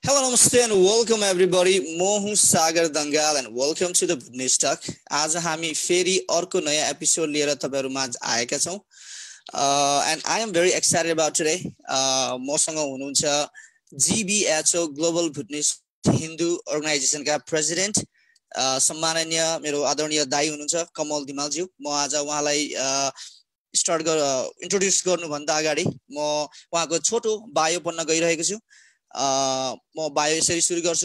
Hello, namaste and welcome everybody. म हुँ सागर Dangal and welcome to the Bhutnesh Talk. आज हामी फेरि अर्को नयाँ एपिसोड लिएर तपाईहरु माझ आएका छौं. And I am very excited about today. मसँग हुनुहुन्छ GBHO Global Bhutnesh Hindu Organization का प्रेसिडेन्ट सम्माननीय मेरो आदरणीय दाइ हुनुहुन्छ कमल धिमालज्यू. म आज उहाँलाई इन्ट्रोड्युस गर्नुभन्दा अगाडि म उहाँको छोटो बायो पढ्न गइरहेको छु. म बायो यसरी सुरु गर्छु.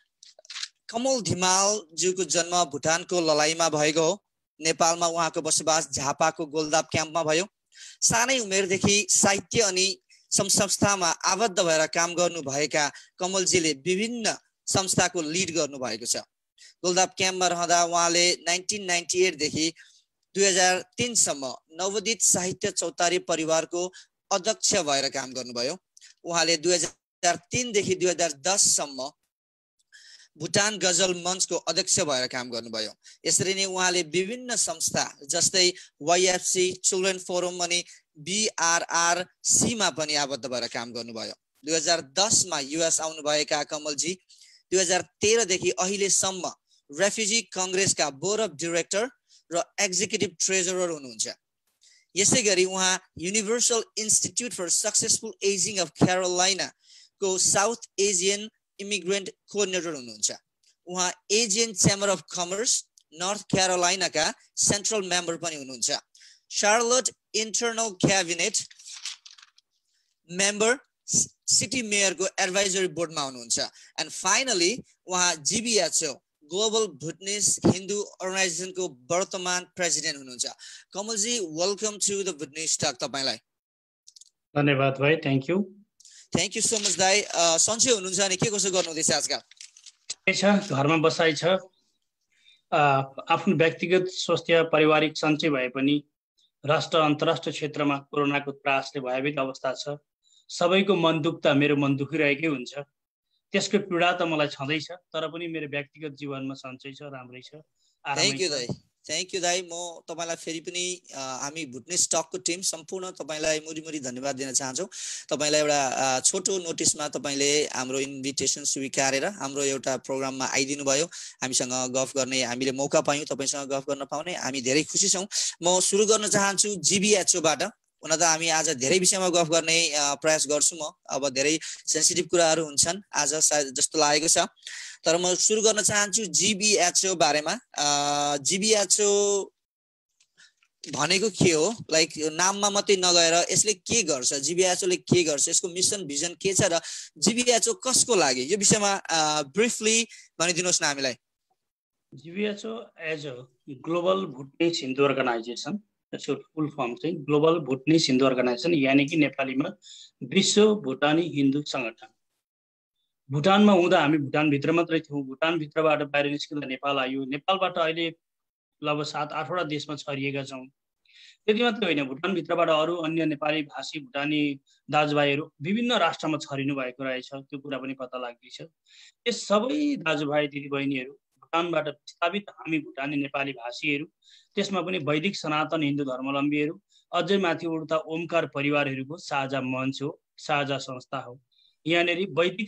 कमल धिमालज्यूको जन्म भुटानको ललाईमा भएको हो. नेपालमा उहाँको बसोबास झापाको गोलदाप क्याम्पमा भयो. सानै उमेरदेखि साहित्य अनि संस्थामा आबद्ध भएर काम गर्नुभएका कमलजीले विभिन्न संस्थाको लिड गर्नुभएको छ. गोलदाप क्याम्पमा रहँदा उहाँले 1998 देखि 2003 सम्म नवोदित साहित्य चौतारी परिवारको अध्यक्ष भएर काम गर्नुभयो. उहाँले 2003 देखि 2010 सम्म भुटान गजल मञ्चको अध्यक्ष भएर काम गर्नुभयो. यसरी नै उहाँले विभिन्न संस्था जस्तै YFC, चिल्ड्रेन फोरम अनि BRRC मा पनि आबद्ध भएर काम गर्नुभयो. 2010 मा US आउनुभएका कमलजी 2013 देखि अहिलेसम्म रेफ्युजी कांग्रेसका बोर्ड अफ डाइरेक्टर र एक्जिक्युटिभ ट्रेजरर हुनुहुन्छ. यसैगरी उहाँ universal institute for successful aging of Carolina को साउथ एजियन इमिग्रेन्ट कोअर्डिनेटर हुनुहुन्छ. उहाँ Asian chamber of commerce North Carolina का सेन्ट्रल मेम्बर पनि हुनुहुन्छ. Charlotte internal cabinet member city मेयरको एडभाइजरी बोर्डमा हुनुहुन्छ. एन्ड फाइनली उहाँ GBHO global Bhutanese Hindu organisation को वर्तमान प्रेसिडेन्ट हुनुहुन्छ. Kamalji welcome to the Bhutanese talk. तपाईलाई धन्यवाद भाइ. Thank you. Thank you so much दाइ. सन्चै हुनुहुन्छ अनि के कसो गर्नुहुँदैछ आजकल? के छ, घरमा बसाइ छ. आफ्नो व्यक्तिगत स्वास्थ्य पारिवारिक सन्चै भए पनि राष्ट्र अन्तर्राष्ट्रिय क्षेत्रमा कोरोनाको त्रासले भयभीत अवस्था छ. सबैको मन दुख्दा मेरो मन दुखिरहेकै हुन्छ. त्यसको पीडा त मलाई छँदैछ, तर पनि मेरो व्यक्तिगत जीवनमा सन्चै छ, राम्रै छ, आरामै छ. थ्यांक यू दाइ. म तपाईलाई फेरि पनि हामी भुटनेस टकको टिम सम्पूर्ण तपाईलाई मुरी धन्यवाद दिन चाहन्छौं. तपाईलाई एउटा छोटो नोटिसमा तपाईले हाम्रो इन्भिटेसन स्वीकारेर हाम्रो एउटा प्रोग्राममा आइदिनु भयो. हामीसँग गफ गर्ने हामीले मौका पायौं. तपाईसँग गफ गर्न पाउने हामी धेरै खुसी छौं. म सुरु गर्न चाहन्छु GBHO बाट. हुन त हामी आज धेरै विषयमा गफ गर्ने प्रयास गर्छु. म अब धेरै सेन्सिटिभ कुराहरू हुन्छन् आज सायद जस्तो लागेको छ. तर म सुरु गर्न चाहन्छु GBHO बारेमा. GBHO भनेको के हो? लाइक नाममा मात्रै नगएर यसले के गर्छ, GBHO ले के गर्छ, यसको मिसन भिजन के छ र GBHO कसको लागि, यो विषयमा ब्रिफली भनिदिनुहोस् न हामीलाई. GBHO as a global Bhutanese Hindu organisation, त्यसको फुल फर्म चाहिँ ग्लोबल भुटनेस हिन्दू अर्गनाइजेसन, यानी कि नेपालीमा विश्व भुटानी हिन्दू संगठन. भुटानमा हुँदा हामी भुटानभित्र मात्रै थियौँ. भुटानभित्रबाट बाहिर निस्किँदा नेपाल आयो. नेपालबाट अहिले लगभग 7-8 वटा देशमा छरिएका छौँ. त्यति मात्रै होइन, भुटानभित्रबाट अरू अन्य नेपाली भाषी भुटानी दाजुभाइहरू विभिन्न राष्ट्रमा छरिनु भएको रहेछ. त्यो कुरा पनि पत्ता लाग्दैछ. यस सबै दाजुभाइ दिदीबहिनीहरू भुटानबाट विस्थापित हामी भुटानी नेपाली भाषीहरू, त्यसमा पनि वैदिक सनातन हिन्दू धर्मावलम्बीहरू, अझै माथि उड्दा ओमकार परिवारहरूको साझा मञ्च हो, साझा संस्था हो. यहाँनिर वैदिक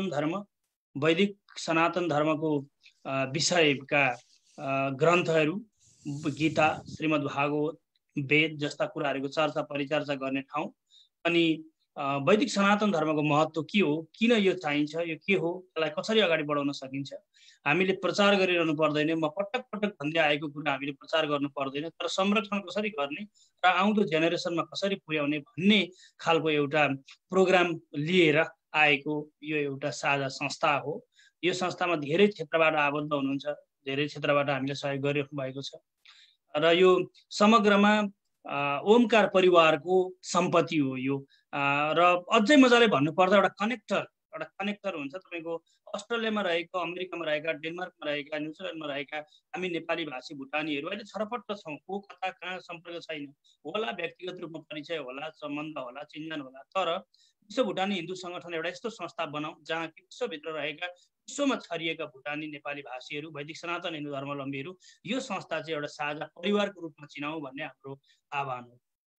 सनातन धर्मको विषयका ग्रन्थहरू, गीता, श्रीमद् भागवत, वेद जस्ता कुराहरूको चर्चा परिचर्चा गर्ने ठाउँ. अनि वैदिक सनातन धर्मको महत्त्व के हो, किन यो चाहिन्छ, यो के हो, यसलाई कसरी अगाडि बढाउन सकिन्छ, हामीले प्रचार गरिरहनु पर्दैन. म पटक पटक भन्दै आएको कुरा हामीले प्रचार गर्नु पर्दैन, तर संरक्षण कसरी गर्ने र आउँदो जेनेरेसनमा कसरी पुर्याउने भन्ने खालको एउटा प्रोग्राम लिएर आएको यो एउटा साझा संस्था हो. यो संस्थामा धेरै क्षेत्रबाट आबद्ध हुनुहुन्छ, धेरै क्षेत्रबाट हामीले सहयोग गरिरहनु भएको छ. र यो समग्रमा ओमकार परिवारको सम्पत्ति हो यो. र अझै मजाले भन्नुपर्दा एउटा कनेक्टर हुन्छ. तपाईको अस्ट्रेलियामा रहेको, अमेरिकामा रहेका, डेनमार्कमा रहेका, न्युजिल्यान्डमा रहेका हामी नेपाली भाषी भुटानीहरू अहिले छरपट्ट छौँ. को कता कहाँ सम्पर्क छैन होला, व्यक्तिगत रूपमा परिचय होला, सम्बन्ध होला, चिन्जान होला, तर विश्व भुटानी हिन्दू संगठन एउटा यस्तो संस्था बनाऊ जहाँ कि विश्वभित्र रहेका, विश्वमा छरिएका भुटानी नेपाली भाषीहरू, वैदिक सनातन हिन्दू धर्मावलम्बीहरू यो संस्था चाहिँ एउटा साझा परिवारको रूपमा चिनाऊ भन्ने हाम्रो आह्वान हो.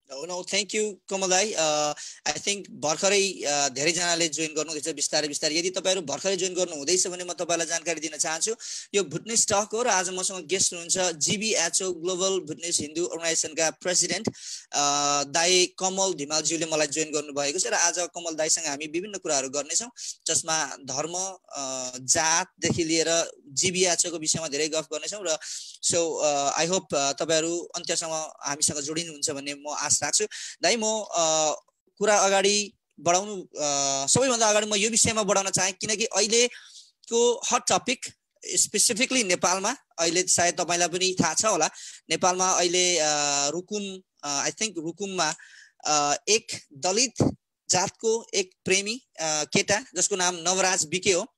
No, thank you, Kamal Dai. I think भर्खरै धेरैजनाले जोइन गर्नुहुँदैछ बिस्तारै बिस्तारै। यदि तपाईहरु भर्खरै जोइन गर्नुहुँदैछ भने म तपाईलाई जानकारी दिन चाहन्छु। यो भुटनिस टक हो र आज मसँग गेस्ट हुनुहुन्छ GBHO ग्लोबल भुटनिस हिन्दू अर्गनाइजेसनका प्रेसिडेन्ट दाइ कमल धिमालज्यूले मलाई जोइन गर्नु भएको छ र आज कमल दाइसँग हामी विभिन्न कुराहरू गर्नेछौँ जसमा धर्म जातदेखि लिएर GBHO को विषयमा धेरै गफ गर्नेछौँ र सो आई होप तपाईहरु अन्त्यसम्म हामीसँग जोडिनुहुन्छ भन्ने म आशा राख्छु। दाइ म कुरा अगाडि बढाउनु सबैभन्दा अगाडि म यो विषयमा बढाउन चाहे किनकि अहिलेको हट टपिक स्पेसिफिकली नेपालमा अहिले सायद तपाईलाई पनि थाहा छ होला नेपालमा अहिले रुकुम आई थिंक रुकुममा एक दलित जातको एक प्रेमी केटा जसको नाम नवराज बिके हो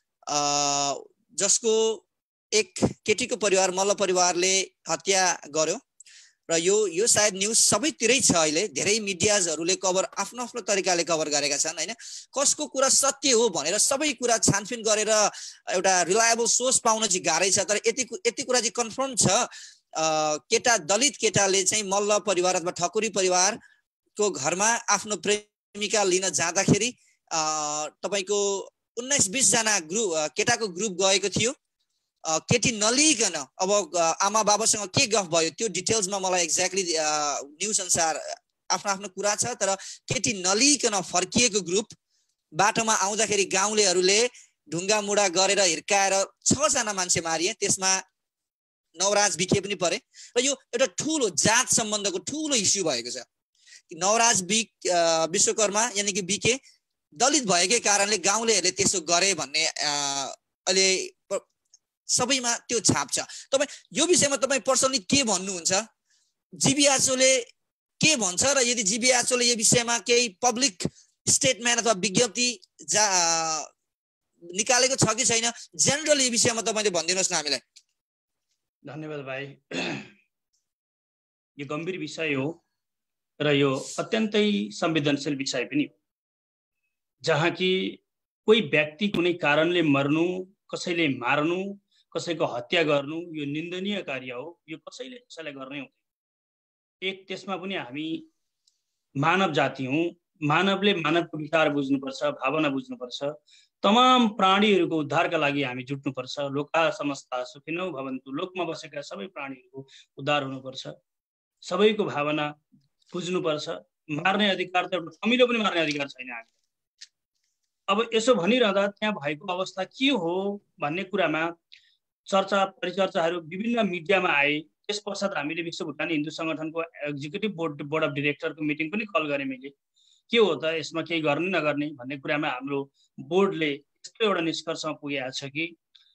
जसको एक केटीको परिवार मल्ल परिवारले हत्या गर्यो र यो सायद न्यूज सबैतिरै छ। अहिले धेरै मिडियाजहरुले कभर आफ्नो आफ्नो तरिकाले कभर गरेका छन् हैन। कसको कुरा सत्य हो भनेर सबै कुरा छानफिन गरेर एउटा रिलायबल सोर्स पाउन चाहिँ गाह्रै छ। तर यति कुरा चाहिँ कन्फर्म छ केटा दलित केटाले चाहिँ मल्ल परिवार अथवा ठकुरी परिवारको घरमा आफ्नो प्रेमिका लिन जाँदाखेरि तपाईको 19-20 जना ग्रुप केटाको ग्रुप गएको थियो। केटी नलिकन अब आमा बाबासँग के गफ भयो त्यो डिटेल्समा मलाई एक्ज्याक्टली न्यूज अनुसार आफ्नो आफ्नो कुरा छ। तर केटी नलिकन फर्किएको ग्रुप बाटोमा आउँदाखेरि गाउँलेहरूले ढुङ्गा मुडा गरेर हिर्काएर 6 जना मान्छे मारिए। त्यसमा नवराज बिके पनि परे र यो एउटा ठूलो जात सम्बन्धको ठूलो इस्यु भएको छ। नवराज विश्वकर्मा यानी कि बिके दलित भएकै कारणले गाउँलेहरूले त्यसो गरे भन्ने अहिले सबैमा त्यो छाप छ। तपाई यो विषयमा तपाई पर्सनली के भन्नुहुन्छ? जीबीएचओले के भन्छ र यदि जीबीएचओले यो विषयमा केही पब्लिक स्टेटमेन्ट अथवा विज्ञप्ति निकालेको छ कि छैन जनरली यो विषयमा तपाईले भनिदिनुस् न हामीलाई। धन्यवाद भाइ। यो गम्भीर विषय हो र यो अत्यन्तै संवेदनशील विषय पनि हो जहाँ कि कोही व्यक्ति कुनै कारणले मर्नु कसैले मार्नु कसैको हत्या गर्नु यो निन्दनीय कार्य हो। यो कसैले कसैलाई गर्नै हुँदैन। एक त्यसमा पनि हामी मानव जाति हौं। मानवले मानवको विचार बुझ्नुपर्छ भावना बुझ्नुपर्छ। तमाम प्राणीहरूको उद्धारका लागि हामी जुट्नुपर्छ। लोका समस्ता सुखिनो भवन्तु। लोकमा बसेका सबै प्राणीहरूको उद्धार हुनुपर्छ। सबैको भावना बुझ्नुपर्छ। मार्ने अधिकार त कमिलो पनि मार्ने अधिकार छैन हामीलाई। अब यसो भनिरहँदा त्यहाँ भएको अवस्था के हो भन्ने कुरामा चर्चा परिचर्चाहरू विभिन्न मिडियामा आए। त्यस पश्चात हामीले विश्व भुटानी हिन्दू संगठनको एक्जिक्युटिभ बोर्ड अफ डिरेक्टरको मिटिङ पनि कल गरेँ मैले। के हो त यसमा केही गर्ने नगर्ने भन्ने कुरामा हाम्रो बोर्डले यस्तो एउटा निष्कर्षमा पुगेको छ कि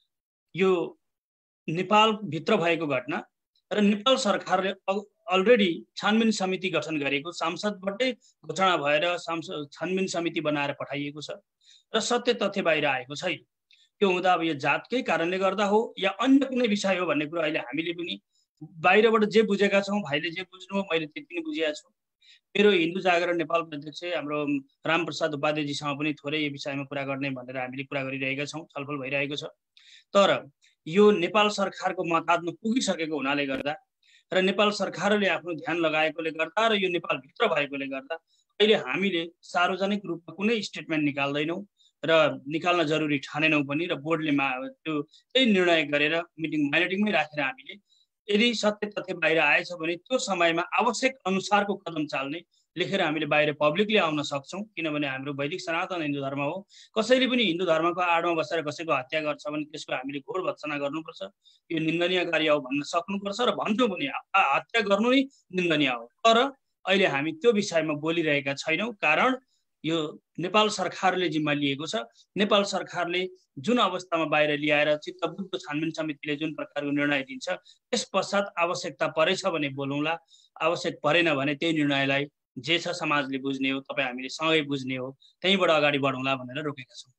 यो नेपाल भित्र भएको घटना र नेपाल सरकारले अलरेडी छानबिन समिति गठन गरेको सांसदबाटै घोषणा भएर छानबिन समिति बनाएर पठाइएको छ र सत्य तथ्य बाहिर आएको छैन। त्यो हुँदा अब यो जातकै कारणले गर्दा हो या अन्य कुनै विषय हो भन्ने कुरा अहिले हामीले पनि बाहिरबाट जे बुझेका छौँ भाइले जे बुझ्नु हो मैले त्यति नै बुझेका छु। मेरो हिन्दू जागरण नेपालको अध्यक्ष हाम्रो रामप्रसाद उपाध्यायजीसँग पनि थोरै यो विषयमा कुरा गर्ने भनेर हामीले कुरा गरिरहेका छौँ। छलफल भइरहेको छ। तर यो नेपाल सरकारको मतादमा पुगिसकेको हुनाले गर्दा र नेपाल सरकारले आफ्नो ध्यान लगाएकोले गर्दा र यो नेपालभित्र भएकोले गर्दा अहिले हामीले सार्वजनिक रूपमा कुनै स्टेटमेन्ट निकाल्दैनौँ र निकाल्न जरुरी ठानेनौँ पनि र बोर्डले त्यो त्यही निर्णय गरेर मिटिङमै राखेर हामीले यदि सत्य तथ्य बाहिर आएछ भने त्यो समयमा आवश्यक अनुसारको कदम चाल्ने लेखेर हामीले बाहिर पब्लिकली आउन सक्छौँ। किनभने हाम्रो वैदिक सनातन हिन्दू धर्म हो। कसैले पनि हिन्दू धर्मको आडमा बसेर कसैको हत्या गर्छ भने त्यसको हामीले घोर भत्सना गर्नुपर्छ। यो निन्दनीय कार्य हो भन्न सक्नुपर्छ र भन्छौँ पनि हत्या गर्नु नै निन्दनीय हो। तर अहिले हामी त्यो विषयमा बोलिरहेका छैनौँ कारण यो नेपाल सरकारले जिम्मा लिएको छ। नेपाल सरकारले जुन अवस्थामा बाहिर ल्याएर चित्तबुद्ध छानबिन समितिले जुन प्रकारको निर्णय दिन्छ त्यस पश्चात आवश्यकता परेछ भने बोलौँला, आवश्यक परेन भने त्यही निर्णयलाई जे छ समाजले बुझ्ने हो तपाईँ हामीले सँगै बुझ्ने हो त्यहीँबाट अगाडि बढौँला भनेर रोकेका छौँ।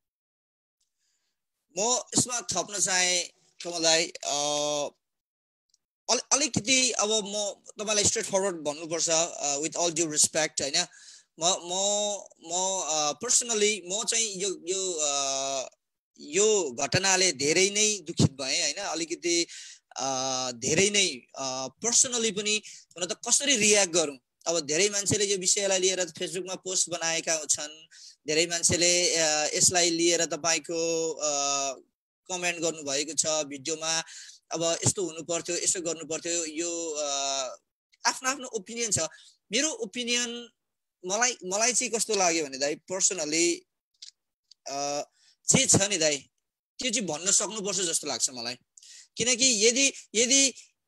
म यसमा थप्न चाहे कमललाई अलिकति अब म तपाईलाई स्ट्रेट फरवर्ड भन्नुपर्छ विथ अल ड्यू रेस्पेक्ट हैन। म पर्सनली म चाहिँ यो घटनाले धेरै नै दुखित भएँ हैन। अलिकति धेरै नै पर्सनली पनि हुन त कसरी रियाक्ट गरौँ अब धेरै मान्छेले यो विषयलाई लिएर फेसबुकमा पोस्ट बनाएका छन्, धेरै मान्छेले यसलाई लिएर तपाईको कमेन्ट गर्नु भएको छ भिडियोमा। अब यस्तो हुनु पर्थ्यो, यसो गर्नु पर्थ्यो, यो आफ्नो आफ्नो ओपिनियन छ। मेरो ओपिनियन मलाई चाहिँ कस्तो लाग्यो भने दाइ पर्सनली जे छ नि दाइ त्यो चाहिँ भन्न सक्नुपर्छ जस्तो लाग्छ मलाई। किनकि यदि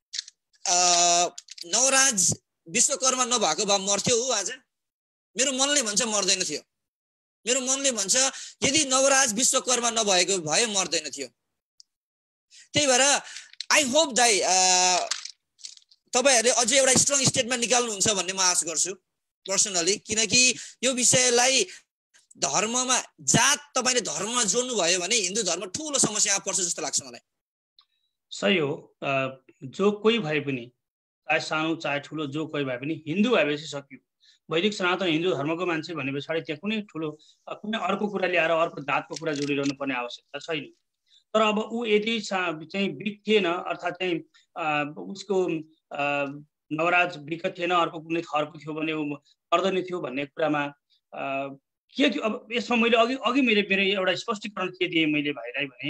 नवराज विश्वकर्मा नभएको भए मर्थ्यो हो आज? मेरो मनले भन्छ मर्दैन थियो। मेरो मनले भन्छ यदि नवराज विश्वकर्मा नभएको भए मर्दैन थियो। त्यही भएर आई होप दाइ तपाईहरुले अझै एउटा स्ट्रङ स्टेटमेन्ट निकाल्नुहुन्छ भन्ने म आशा गर्छु पर्सनली। किनकि यो विषयलाई धर्ममा जात तपाईले धर्ममा जोड्नु भयो भने हिन्दू धर्म ठूलो समस्यामा पर्छ जस्तो लाग्छ मलाई। सही हो। जो कोही भए पनि चाहे सानो चाहे ठुलो जो कोही भए पनि हिन्दू भएपछि सक्यो। वैदिक सनातन हिन्दू धर्मको मान्छे भने पछाडि त्यहाँ कुनै ठुलो कुनै अर्को कुरा ल्याएर अर्को जातको कुरा जोडिरहनु पर्ने आवश्यकता छैन। तर अब ऊ यदि चाहिँ बिक थिएन अर्थात् चाहिँ उसको नवराज बिक थिएन, अर्को कुनै थरको थियो भने ऊ पर्दैन थियो भन्ने कुरामा के थियो? अब यसमा मैले अघि मेरो एउटा स्पष्टीकरण के दिएँ मैले भाइलाई भने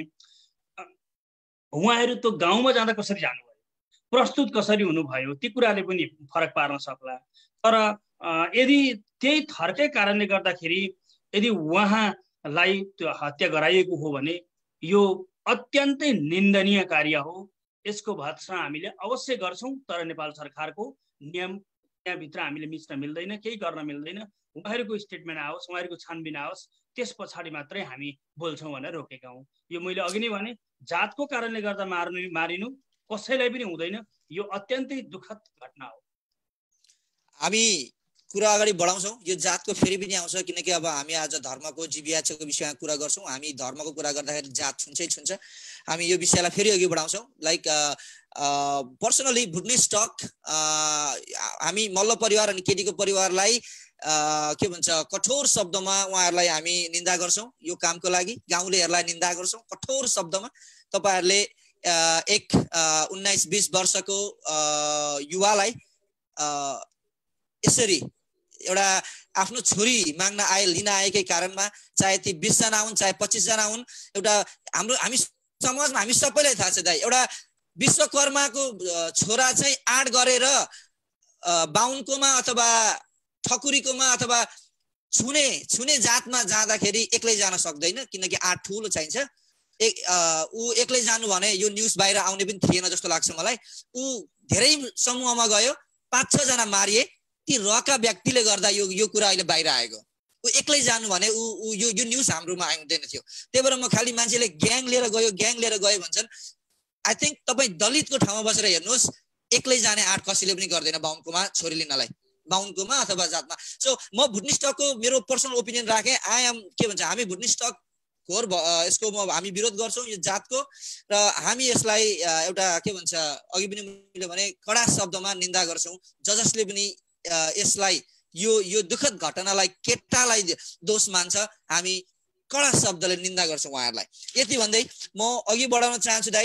उहाँहरू त गाउँमा जाँदा कसरी जानुभयो, प्रस्तुत कसरी हुनुभयो, ती कुराले पनि फरक पार्न सक्ला। तर यदि त्यही थरकै कारणले गर्दाखेरि यदि उहाँलाई त्यो हत्या गराइएको हो भने यो अत्यन्तै निन्दनीय कार्य हो। यसको भत्सना हामीले अवश्य गर्छौं, तर नेपाल सरकारको नियम त्यहाँभित्र हामीले मिच्न मिल्दैन, केही गर्न मिल्दैन। उहाँहरूको स्टेटमेन्ट आओस्, उहाँहरूको छानबिन आओस्, त्यस पछाडि मात्रै हामी बोल्छौं भनेर रोकेका हौं। यो मैले अघि नै भने जातको कारणले गर्दा मारिनु कसैलाई पनि हुँदैन। यो अत्यन्तै दुःखद घटना हो। हामी कुरा अगाडि बढाउँछौं। यो जातको फेरि पनि आउँछ, किनकि अब हामी आज धर्मको जीवियाको विषयमा कुरा गर्छौं। हामी धर्मको कुरा गर्दाखेरि जात छुन्छ। हामी यो विषयलाई फेरि अघि बढाउँछौं। लाइक पर्सनली भुटनिस्टक हामी मल्ल परिवार अनि केटीको परिवारलाई के भन्छ कठोर शब्दमा उहाँहरूलाई हामी निन्दा गर्छौं। यो कामको लागि गाउँलेहरूलाई निन्दा गर्छौं कठोर शब्दमा। तपाईहरुले एक 19-20 वर्षको युवालाई यसरी एउटा आफ्नो छोरी माग्न लिन आएकै कारणमा, चाहे ती 20 जना हुन् चाहे 25 जना हुन्, एउटा हामी समाजमा हामी सबैलाई थाहा छ दाइ, एउटा विश्वकर्माको छोरा चाहिँ आड गरेर बाहुनकोमा अथवा ठकुरीकोमा अथवा छुने जातमा जाँदाखेरि एक्लै जान सक्दैन, किनकि आड ठूलो चाहिन्छ। ऊ एक्लै जानु भने यो न्यूज बाहिर आउने पनि थिएन जस्तो लाग्छ मलाई। ऊ धेरै समूहमा गयो, 5-6 जना मारिए। ती रका व्यक्तिले गर्दा यो कुरा अहिले बाहिर आएको। ऊ एक्लै जानु भने यो न्यूज हाम्रोमा आउँदैन थियो। त्यही भएर म खाली मान्छेले ग्याङ लिएर गयो भन्छन्। आई थिंक तपाई दलितको ठाउँमा बसेर हेर्नुहोस्, एक्लै जाने आँट कसैले पनि गर्दैन बाहुनकोमा छोरी लिनलाई, बाहुनकोमा अथवा जातमा। सो म भुटनिस्टकको मेरो पर्सनल ओपिनियन राखेँ। आई एम के भन्छ हामी भुटनिस्टक घोर यसको हामी विरोध गर्छौं यो जातको, र हामी यसलाई एउटा के भन्छ अघि पनि मैले भने कडा शब्दमा निन्दा गर्छौं। जसले पनि यसलाई यो दुःखद घटनालाई केटालाई दोष मान्छ, हामी कडा शब्दले निन्दा गर्छौं उहाँहरूलाई। यति भन्दै म अघि बढाउन चाहन्छु दाइ।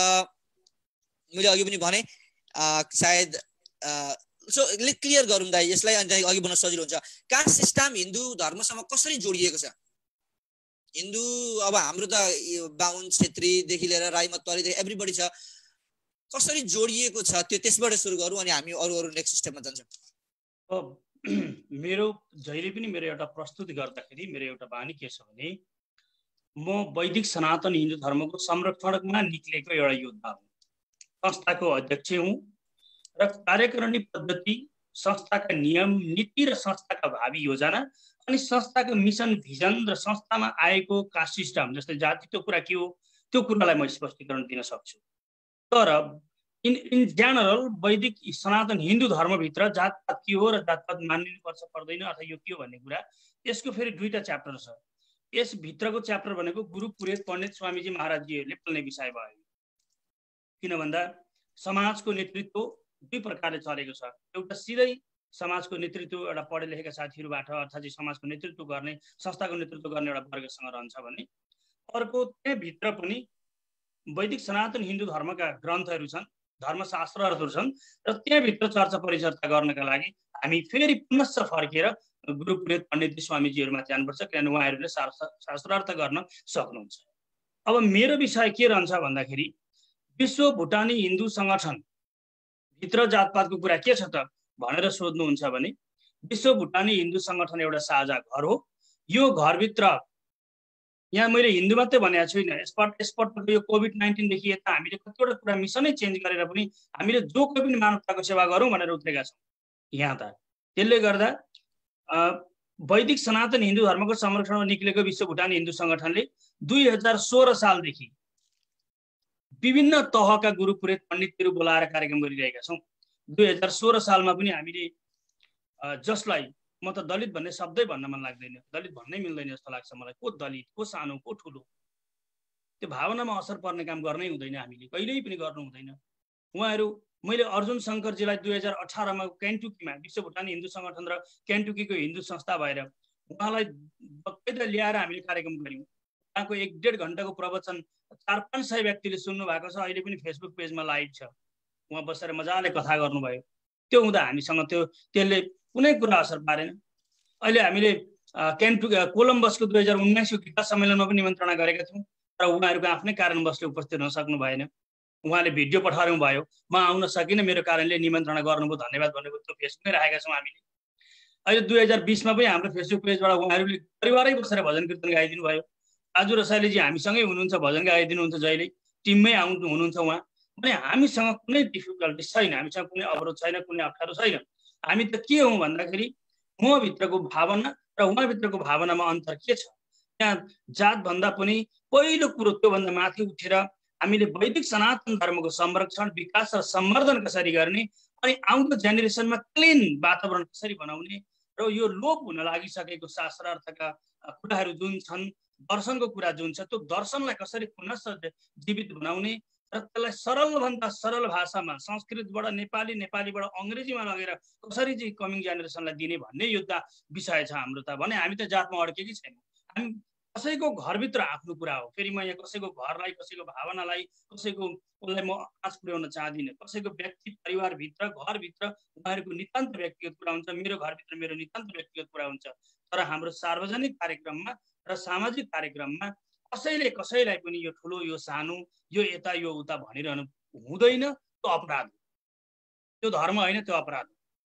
मैले अघि पनि भने सायद सो क्लियर गरौँ दाइ यसलाई, अनि अघि बढ्न सजिलो हुन्छ। कास्ट सिस्टम हिन्दू धर्मसँग कसरी जोडिएको छ? हिन्दू अब हाम्रो त बाहुन क्षेत्रीदेखि लिएर राई मतवारीदेखि एभ्रीबडी छ, कसरी जोडिएको छ त्यो त्यसबाट सुरु गरौँ, अनि हामी अरू नेक्स्ट स्टेपमा जान्छौँ। मेरो जहिले पनि मेरो एउटा प्रस्तुति गर्दाखेरि मेरो एउटा बानी के छ भने म वैदिक सनातन हिन्दू धर्मको संरक्षणमा निक्लेको एउटा योद्धा हुँ। संस्थाको अध्यक्ष हुँ र कार्यकारिणी पद्धति, संस्थाका नियम नीति र संस्थाका भावी योजना अनि संस्थाको मिसन भिजन र संस्थामा आएको कास्ट सिस्टम जस्तै जातिको कुरा के हो त्यो कुरालाई म स्पष्टीकरण दिन सक्छु। तर इन जनरल वैदिक सनातन हिन्दू धर्मभित्र जातपात के हो र जातपात मानिनुपर्छ पर्दैन अथवा यो के हो भन्ने कुरा, यसको फेरि दुईटा च्याप्टर छ। यस भित्रको च्याप्टर भनेको गुरु पुरोहित पण्डित स्वामीजी महाराजजीहरूले बोल्ने विषय भयो। किन भन्दा समाजको नेतृत्व दुई प्रकारले चलेको छ। एउटा सिधै समाजको नेतृत्व एउटा पढे लेखेका साथीहरूबाट अर्थात् समाजको नेतृत्व गर्ने, संस्थाको नेतृत्व गर्ने एउटा वर्गसँग रहन्छ भने, अर्को त्यहाँ भित्र पनि वैदिक सनातन हिन्दू धर्मका ग्रन्थहरू छन्, धर्मशास्त्रहरू छन् र त्यहाँभित्र चर्चा परिचर्चा गर्नका लागि हामी फेरि पुनश्च फर्केर गुरु पुरोहित पण्डित स्वामीजीहरूमा जानुपर्छ, किनभने उहाँहरूले शास्त्रार्थ गर्न सक्नुहुन्छ। अब मेरो विषय के रहन्छ भन्दाखेरि विश्व भुटानी हिन्दू सङ्गठन भित्र जातपातको कुरा के छ त भनेर सोध्नुहुन्छ भने विश्व भुटानी हिन्दू सङ्गठन एउटा साझा घर हो। यो घरभित्र यहाँ मैले हिन्दू मात्रै भनेको छुइनँ, यसपटकको यो कोभिड-19 देखि यता हामीले कतिवटा कुरा मिसनै चेन्ज गरेर पनि हामीले जो कोही पनि मानवताको सेवा गरौँ भनेर उत्रेका छौँ यहाँ त। त्यसले गर्दा वैदिक सनातन हिन्दू धर्मको संरक्षणमा निक्लेको विश्व भुटानी हिन्दू सङ्गठनले 2016 सालदेखि विभिन्न तहका गुरु पुरोहित पण्डितहरू बोलाएर कार्यक्रम गरिरहेका छौँ। 2016 सालमा पनि हामीले जसलाई म त दलित भन्ने शब्दै भन्न मन लाग्दैन, दलित भन्नै मिल्दैन जस्तो लाग्छ मलाई। को दलित, को सानो, को ठुलो, त्यो भावनामा असर पर्ने काम गर्नै हुँदैन, हामीले कहिल्यै पनि गर्नु हुँदैन। उहाँहरू मैले अर्जुन शङ्करजीलाई 2018 मा केन्टुकीमा विश्व भुटानी हिन्दू सङ्गठन र केन्टुकीको हिन्दू संस्था भएर उहाँलाई बक्कैदा ल्याएर हामीले कार्यक्रम गऱ्यौँ। उहाँको 1-1.5 घन्टाको प्रवचन 400-500 व्यक्तिले सुन्नु भएको छ। अहिले पनि फेसबुक पेजमा लाइभ छ, उहाँ बसेर मजाले कथा गर्नुभयो। त्यो हुँदा हामीसँग त्यसले कुनै कुरा असर पारेन। अहिले हामीले कोलम्बसको 2019 गीता सम्मेलनमा पनि निमन्त्रणा गरेका थियौँ, तर उहाँहरूको आफ्नै कारणवशले उपस्थित हुन सक्नु भएन। उहाँले भिडियो पठाउनु भयो, म आउन सकिनँ, मेरो कारणले निमन्त्रणा गर्नुभयो, धन्यवाद भनेको त्यो फेसबुकमै राखेका छौँ हामीले। अहिले 2020 मा पनि हाम्रो फेसबुक पेजबाट उहाँहरूले परिवारै बसेर भजन कीर्तन गाइदिनु भयो। आजु रसाइलीजी हामीसँगै हुनुहुन्छ, भजन गाइदिनुहुन्छ, जहिले टिममै हुनुहुन्छ उहाँ। भने हामीसँग कुनै डिफिकल्टी छैन, हामीसँग कुनै अवरोध छैन, कुनै अप्ठ्यारो छैन। हामी त के हौँ भन्दाखेरि म भित्रको भावना र उहाँभित्रको भावनामा अन्तर के छ। त्यहाँ जातभन्दा पनि पहिलो कुरो त्योभन्दा माथि उठेर हामीले वैदिक सनातन धर्मको संरक्षण, विकास र सम्वर्धन कसरी गर्ने, अनि आउँदो जेनेरेसनमा क्लिन वातावरण कसरी बनाउने, र यो लोप हुन लागिसकेको शास्त्रार्थका कुराहरू जुन छन्, दर्शनको कुरा जुन छ, त्यो दर्शनलाई कसरी पुनः जीवित बनाउने र त्यसलाई सरलभन्दा सरल भाषामा संस्कृतबाट नेपाली, नेपालीबाट अङ्ग्रेजीमा लगेर कसरी चाहिँ कमिङ जेनेरेसनलाई दिने भन्ने एउटा विषय छ हाम्रो त। भने हामी त जातमा अड्केकै छैनौँ, हामी कसैको घरभित्र आफ्नो कुरा हो। फेरि म यहाँ कसैको घरलाई, कसैको भावनालाई, कसैको उसलाई म आँच पुर्याउन चाहदिनँ। कसैको व्यक्ति परिवारभित्र, घरभित्र उहाँहरूको नितान्त व्यक्तिगत कुरा हुन्छ, मेरो घरभित्र मेरो नितान्त व्यक्तिगत कुरा हुन्छ। तर हाम्रो सार्वजनिक कार्यक्रममा र सामाजिक कार्यक्रममा कसैले कसैलाई पनि यो ठुलो, यो सानो, यो यता, यो उता भनिरहनु हुँदैन। त्यो अपराध हो, त्यो धर्म होइन, त्यो अपराध हो।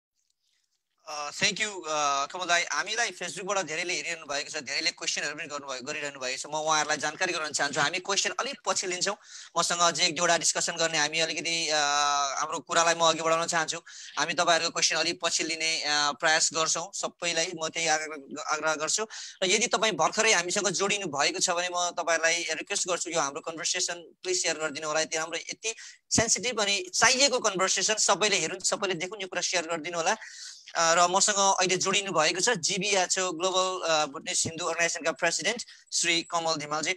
थ्याङ्क यू कमल दाई। हामीलाई फेसबुकबाट धेरैले हेरिरहनु भएको छ, धेरैले क्वेसनहरू पनि गरिरहनु भएको छ। म उहाँहरूलाई जानकारी गराउन चाहन्छु। हामी क्वेसन अलिक पछि लिन्छौँ। मसँग अझै 1-2वटा डिस्कसन गर्ने, हामी अलिकति हाम्रो कुरालाई म अघि बढाउन चाहन्छु। हामी तपाईँहरूको क्वेसन अलिक पछि लिने प्रयास गर्छौँ। सबैलाई म त्यही आग्रह गर्छु। र यदि तपाईँ भर्खरै हामीसँग जोडिनु भएको छ भने म तपाईँहरूलाई रिक्वेस्ट गर्छु, यो हाम्रो कन्भर्सेसन प्लिज सेयर गरिदिनु होला। यति हाम्रो यति सेन्सिटिभ अनि चाहिएको कन्भर्सेसन सबैले हेरुन्, सबैले देखुन्, यो कुरा सेयर गरिदिनु होला। र मसँग अहिले जोडिनु भएको छ GB HO global Buddhist Hindu अर्गनाइजेसनका प्रेसिडेन्ट श्री कमल धिमालजी।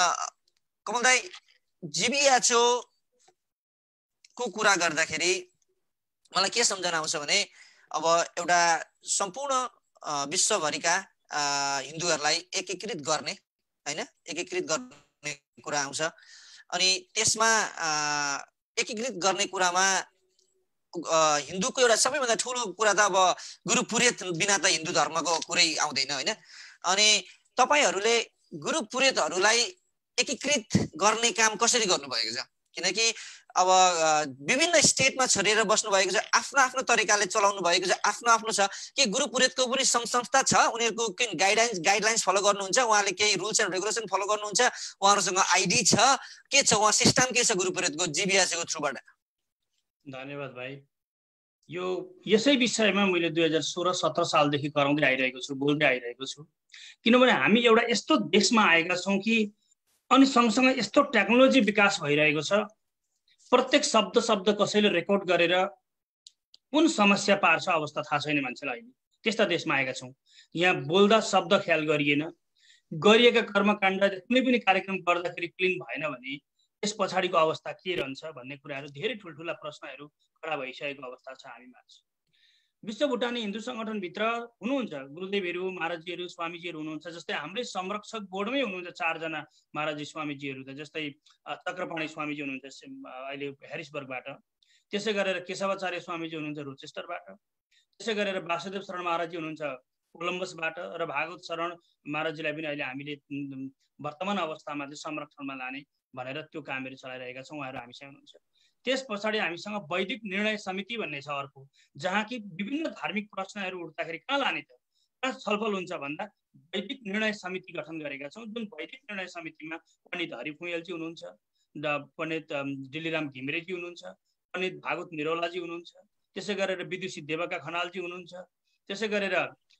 कमल दाई, जीबी याचो को कुरा गर्दाखेरि मलाई के सम्झना आउँछ भने अब एउटा सम्पूर्ण विश्वभरिका हिन्दूहरूलाई एकीकृत गर्ने, हैन, एकीकृत गर्ने कुरा आउँछ। अनि त्यसमा एकीकृत गर्ने कुरामा हिन्दूको एउटा सबैभन्दा ठुलो कुरा त अब गुरु पुरोहित बिना त हिन्दू धर्मको कुरै आउँदैन, हैन। अनि तपाईहरुले गुरु पुरोहितहरुलाई एकीकृत गर्ने काम कसरी गर्नुभएको छ? किनकि अब विभिन्न स्टेटमा छरिएर बस्नु भएको छ, आफ्नो आफ्नो तरिकाले चलाउनु भएको छ, आफ्नो आफ्नो छ। के गुरु पुरोहितको पनि संस्था छ, उनीहरुको के गाइडलाइन्स फलो गर्नुहुन्छ, उहाँले केही रुल्स एन्ड रेगुलेसन फलो गर्नुहुन्छ, उहाँहरुसँग आईडी छ, के छ, उहाँ सिस्टम के छ गुरु पुरोहितको जीबीएसको थ्रुबाट? धन्यवाद भाइ। यो यसै विषयमा मैले 2016-17 सालदेखि गराउँदै आइरहेको छु, बोल्दै आइरहेको छु। किनभने हामी एउटा यस्तो देशमा आएका छौँ कि अनि सँगसँगै यस्तो टेक्नोलोजी विकास भइरहेको छ, प्रत्येक शब्द कसैले रेकर्ड गरेर कुन समस्या पार्छ अवस्था थाहा छैन मान्छेलाई। त्यस्ता देशमा आएका छौँ। यहाँ बोल्दा शब्द ख्याल गरिएन, गरिएका कर्मकाण्ड कुनै पनि कार्यक्रम गर्दाखेरि क्लिन भएन भने त्यस पछाडिको अवस्था के रहन्छ भन्ने कुराहरू धेरै ठुल्ठुला प्रश्नहरू खडा भइसकेको अवस्था छ हामीमा। विश्व भुटानी हिन्दू सङ्गठनभित्र हुनुहुन्छ गुरुदेवहरू, महाराजजीहरू, स्वामीजीहरू हुनुहुन्छ। जस्तै हाम्रै संरक्षक बोर्डमै हुनुहुन्छ 4 जना महाराजी स्वामीजीहरू त, जस्तै चक्रपाणी स्वामीजी हुनुहुन्छ अहिले ह्यारिसबर्गबाट, त्यसै गरेर केशवाचार्य स्वामीजी हुनुहुन्छ रोचेस्टरबाट, त्यसै गरेर वासुदेव शरण महाराजजी हुनुहुन्छ कोलम्बसबाट र भागवत शरण महाराजजीलाई पनि अहिले हामीले वर्तमान अवस्थामा चाहिँ संरक्षणमा लाने भनेर त्यो कामहरू चलाइरहेका छौँ। उहाँहरू हामीसँग हुनुहुन्छ। त्यस पछाडि हामीसँग वैदिक निर्णय समिति भन्ने छ अर्को, जहाँ कि विभिन्न धार्मिक प्रश्नहरू उठ्दाखेरि कहाँ लाने त, कहाँ छलफल हुन्छ भन्दा वैदिक निर्णय समिति गठन गरेका छौँ। जुन वैदिक निर्णय समितिमा पण्डित हरि फुँयलजी हुनुहुन्छ, पण्डित डिल्लीराम घिमिरेजी हुनुहुन्छ, पण्डित भागवत निरौलाजी हुनुहुन्छ, त्यसै गरेर विदुषी देवका खनालजी हुनुहुन्छ, त्यसै गरेर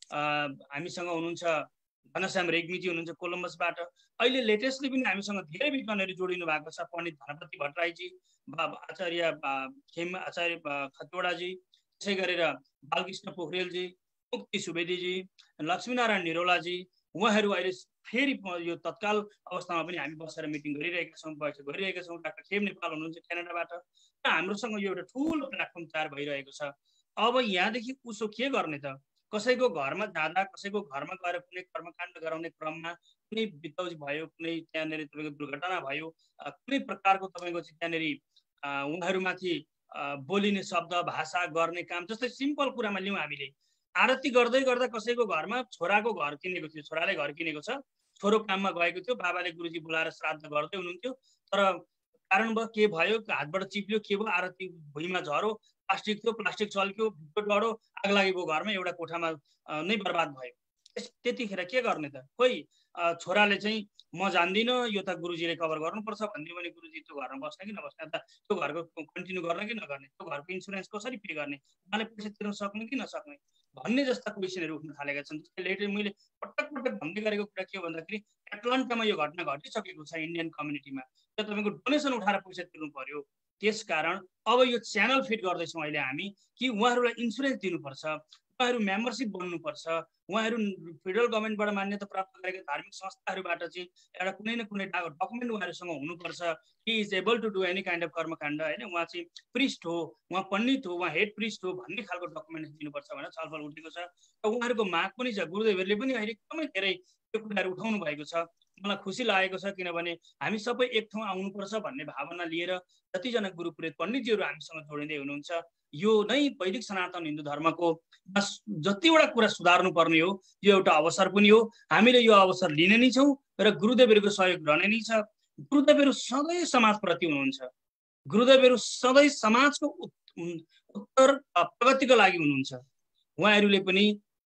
हामीसँग हुनुहुन्छ घनश्याम रेग्मीजी हुनुहुन्छ कोलम्बसबाट। अहिले लेटेस्टली पनि हामीसँग धेरै विद्वानहरू जोडिनु भएको छ, पण्डित धनपति भट्टराईजी, आचार्य खेम आचार्य खतिवडाजी, त्यसै गरेर बालकृष्ण पोखरेलजी, मुक्ति सुवेदीजी, लक्ष्मीनारायण निरौलाजी। उहाँहरू अहिले फेरि यो तत्काल अवस्थामा पनि हामी बसेर मिटिङ गरिरहेका छौँ, बैठक गरिरहेका छौँ। डाक्टर खेम नेपाल हुनुहुन्छ क्यानाडाबाट। र हाम्रोसँग यो एउटा ठुलो प्लेटफर्म तयार भइरहेको छ। अब यहाँदेखि उसो के गर्ने त, कसैको घरमा जाँदा, कसैको घरमा गएर कुनै कर्मकाण्ड गराउने क्रममा कुनै बितौजी भयो, कुनै त्यहाँनिर तपाईँको दुर्घटना भयो, कुनै प्रकारको तपाईँको चाहिँ त्यहाँनिर उहाँहरूमाथि बोलिने शब्द भाषा गर्ने काम, जस्तै सिम्पल कुरामा लिउँ, हामीले आरती गर्दै गर्दा कसैको घरमा छोराको घर किनेको थियो, छोराले घर किनेको छ, छोरो काममा गएको थियो, बाबाले गुरुजी बोलाएर श्राद्ध गर्दै हुनुहुन्थ्यो, तर कारणवश के भयो, हातबाट चिप्लियो, के भयो, आरती भुइँमा झरो, प्लास्टिक थियो, प्लास्टिक चल्क्यो, भित्र डढो, आग लागेको घरमा एउटा कोठामा नै बर्बाद भयो। त्यतिखेर के गर्ने त, खोइ छोराले चाहिँ म जान्दिनँ, यो त गुरुजीले कभर गर्नुपर्छ भन्दियो भने गुरुजी त्यो घरमा बस्ने कि नबस्ने, त त्यो घरको कन्टिन्यू गर्ने कि नगर्ने, त्यो घरको इन्सुरेन्स कसरी पे गर्ने, उहाँले पैसा तिर्न सक्ने कि नसक्ने भन्ने जस्ता क्वेसनहरू उठ्न थालेका छन्। लेटर मैले पटक पटक भन्दै गरेको कुरा के हो भन्दाखेरि एटलान्टामा यो घटना घटिसकेको छ इन्डियन कम्युनिटीमा, र तपाईँको डोनेसन उठाएर पैसा तिर्नु पर्यो। त्यसकारण अब यो च्यानल फिट गर्दैछौँ अहिले हामी कि उहाँहरूलाई इन्सुरेन्स दिनुपर्छ, उहाँहरू मेम्बरसिप बन्नुपर्छ, उहाँहरू फेडरल गभर्मेन्टबाट मान्यता प्राप्त गरेका धार्मिक संस्थाहरूबाट चाहिँ एउटा कुनै न कुनै डकुमेन्ट उहाँहरूसँग हुनुपर्छ कि is able to do any kind of कर्मकाण्ड, होइन, उहाँ चाहिँ प्रिस्ट हो, उहाँ पण्डित हो, उहाँ हेड प्रिस्ट हो भन्ने खालको डकुमेन्ट दिनुपर्छ भनेर छलफल उठेको छ। र उहाँहरूको माग पनि छ, गुरुदेवहरूले पनि अहिले एकदमै धेरै त्यो कुराहरू उठाउनु भएको छ। मलाई खुसी लागेको छ, किनभने हामी सबै एक ठाउँ आउनुपर्छ भन्ने भावना लिएर जतिजना गुरु पुरोहित पण्डितजीहरू हामीसँग जोडिँदै हुनुहुन्छ। यो नै वैदिक सनातन हिन्दू धर्मको जतिवटा कुरा सुधार्नु पर्ने हो, यो एउटा अवसर पनि हो। हामीले यो अवसर लिने नै छौँ र गुरुदेवहरूको सहयोग रहने नै छ। गुरुदेवहरू सधैँ समाजप्रति हुनुहुन्छ, गुरुदेवहरू सधैँ समाजको उत्तर प्रगतिको लागि हुनुहुन्छ। उहाँहरूले पनि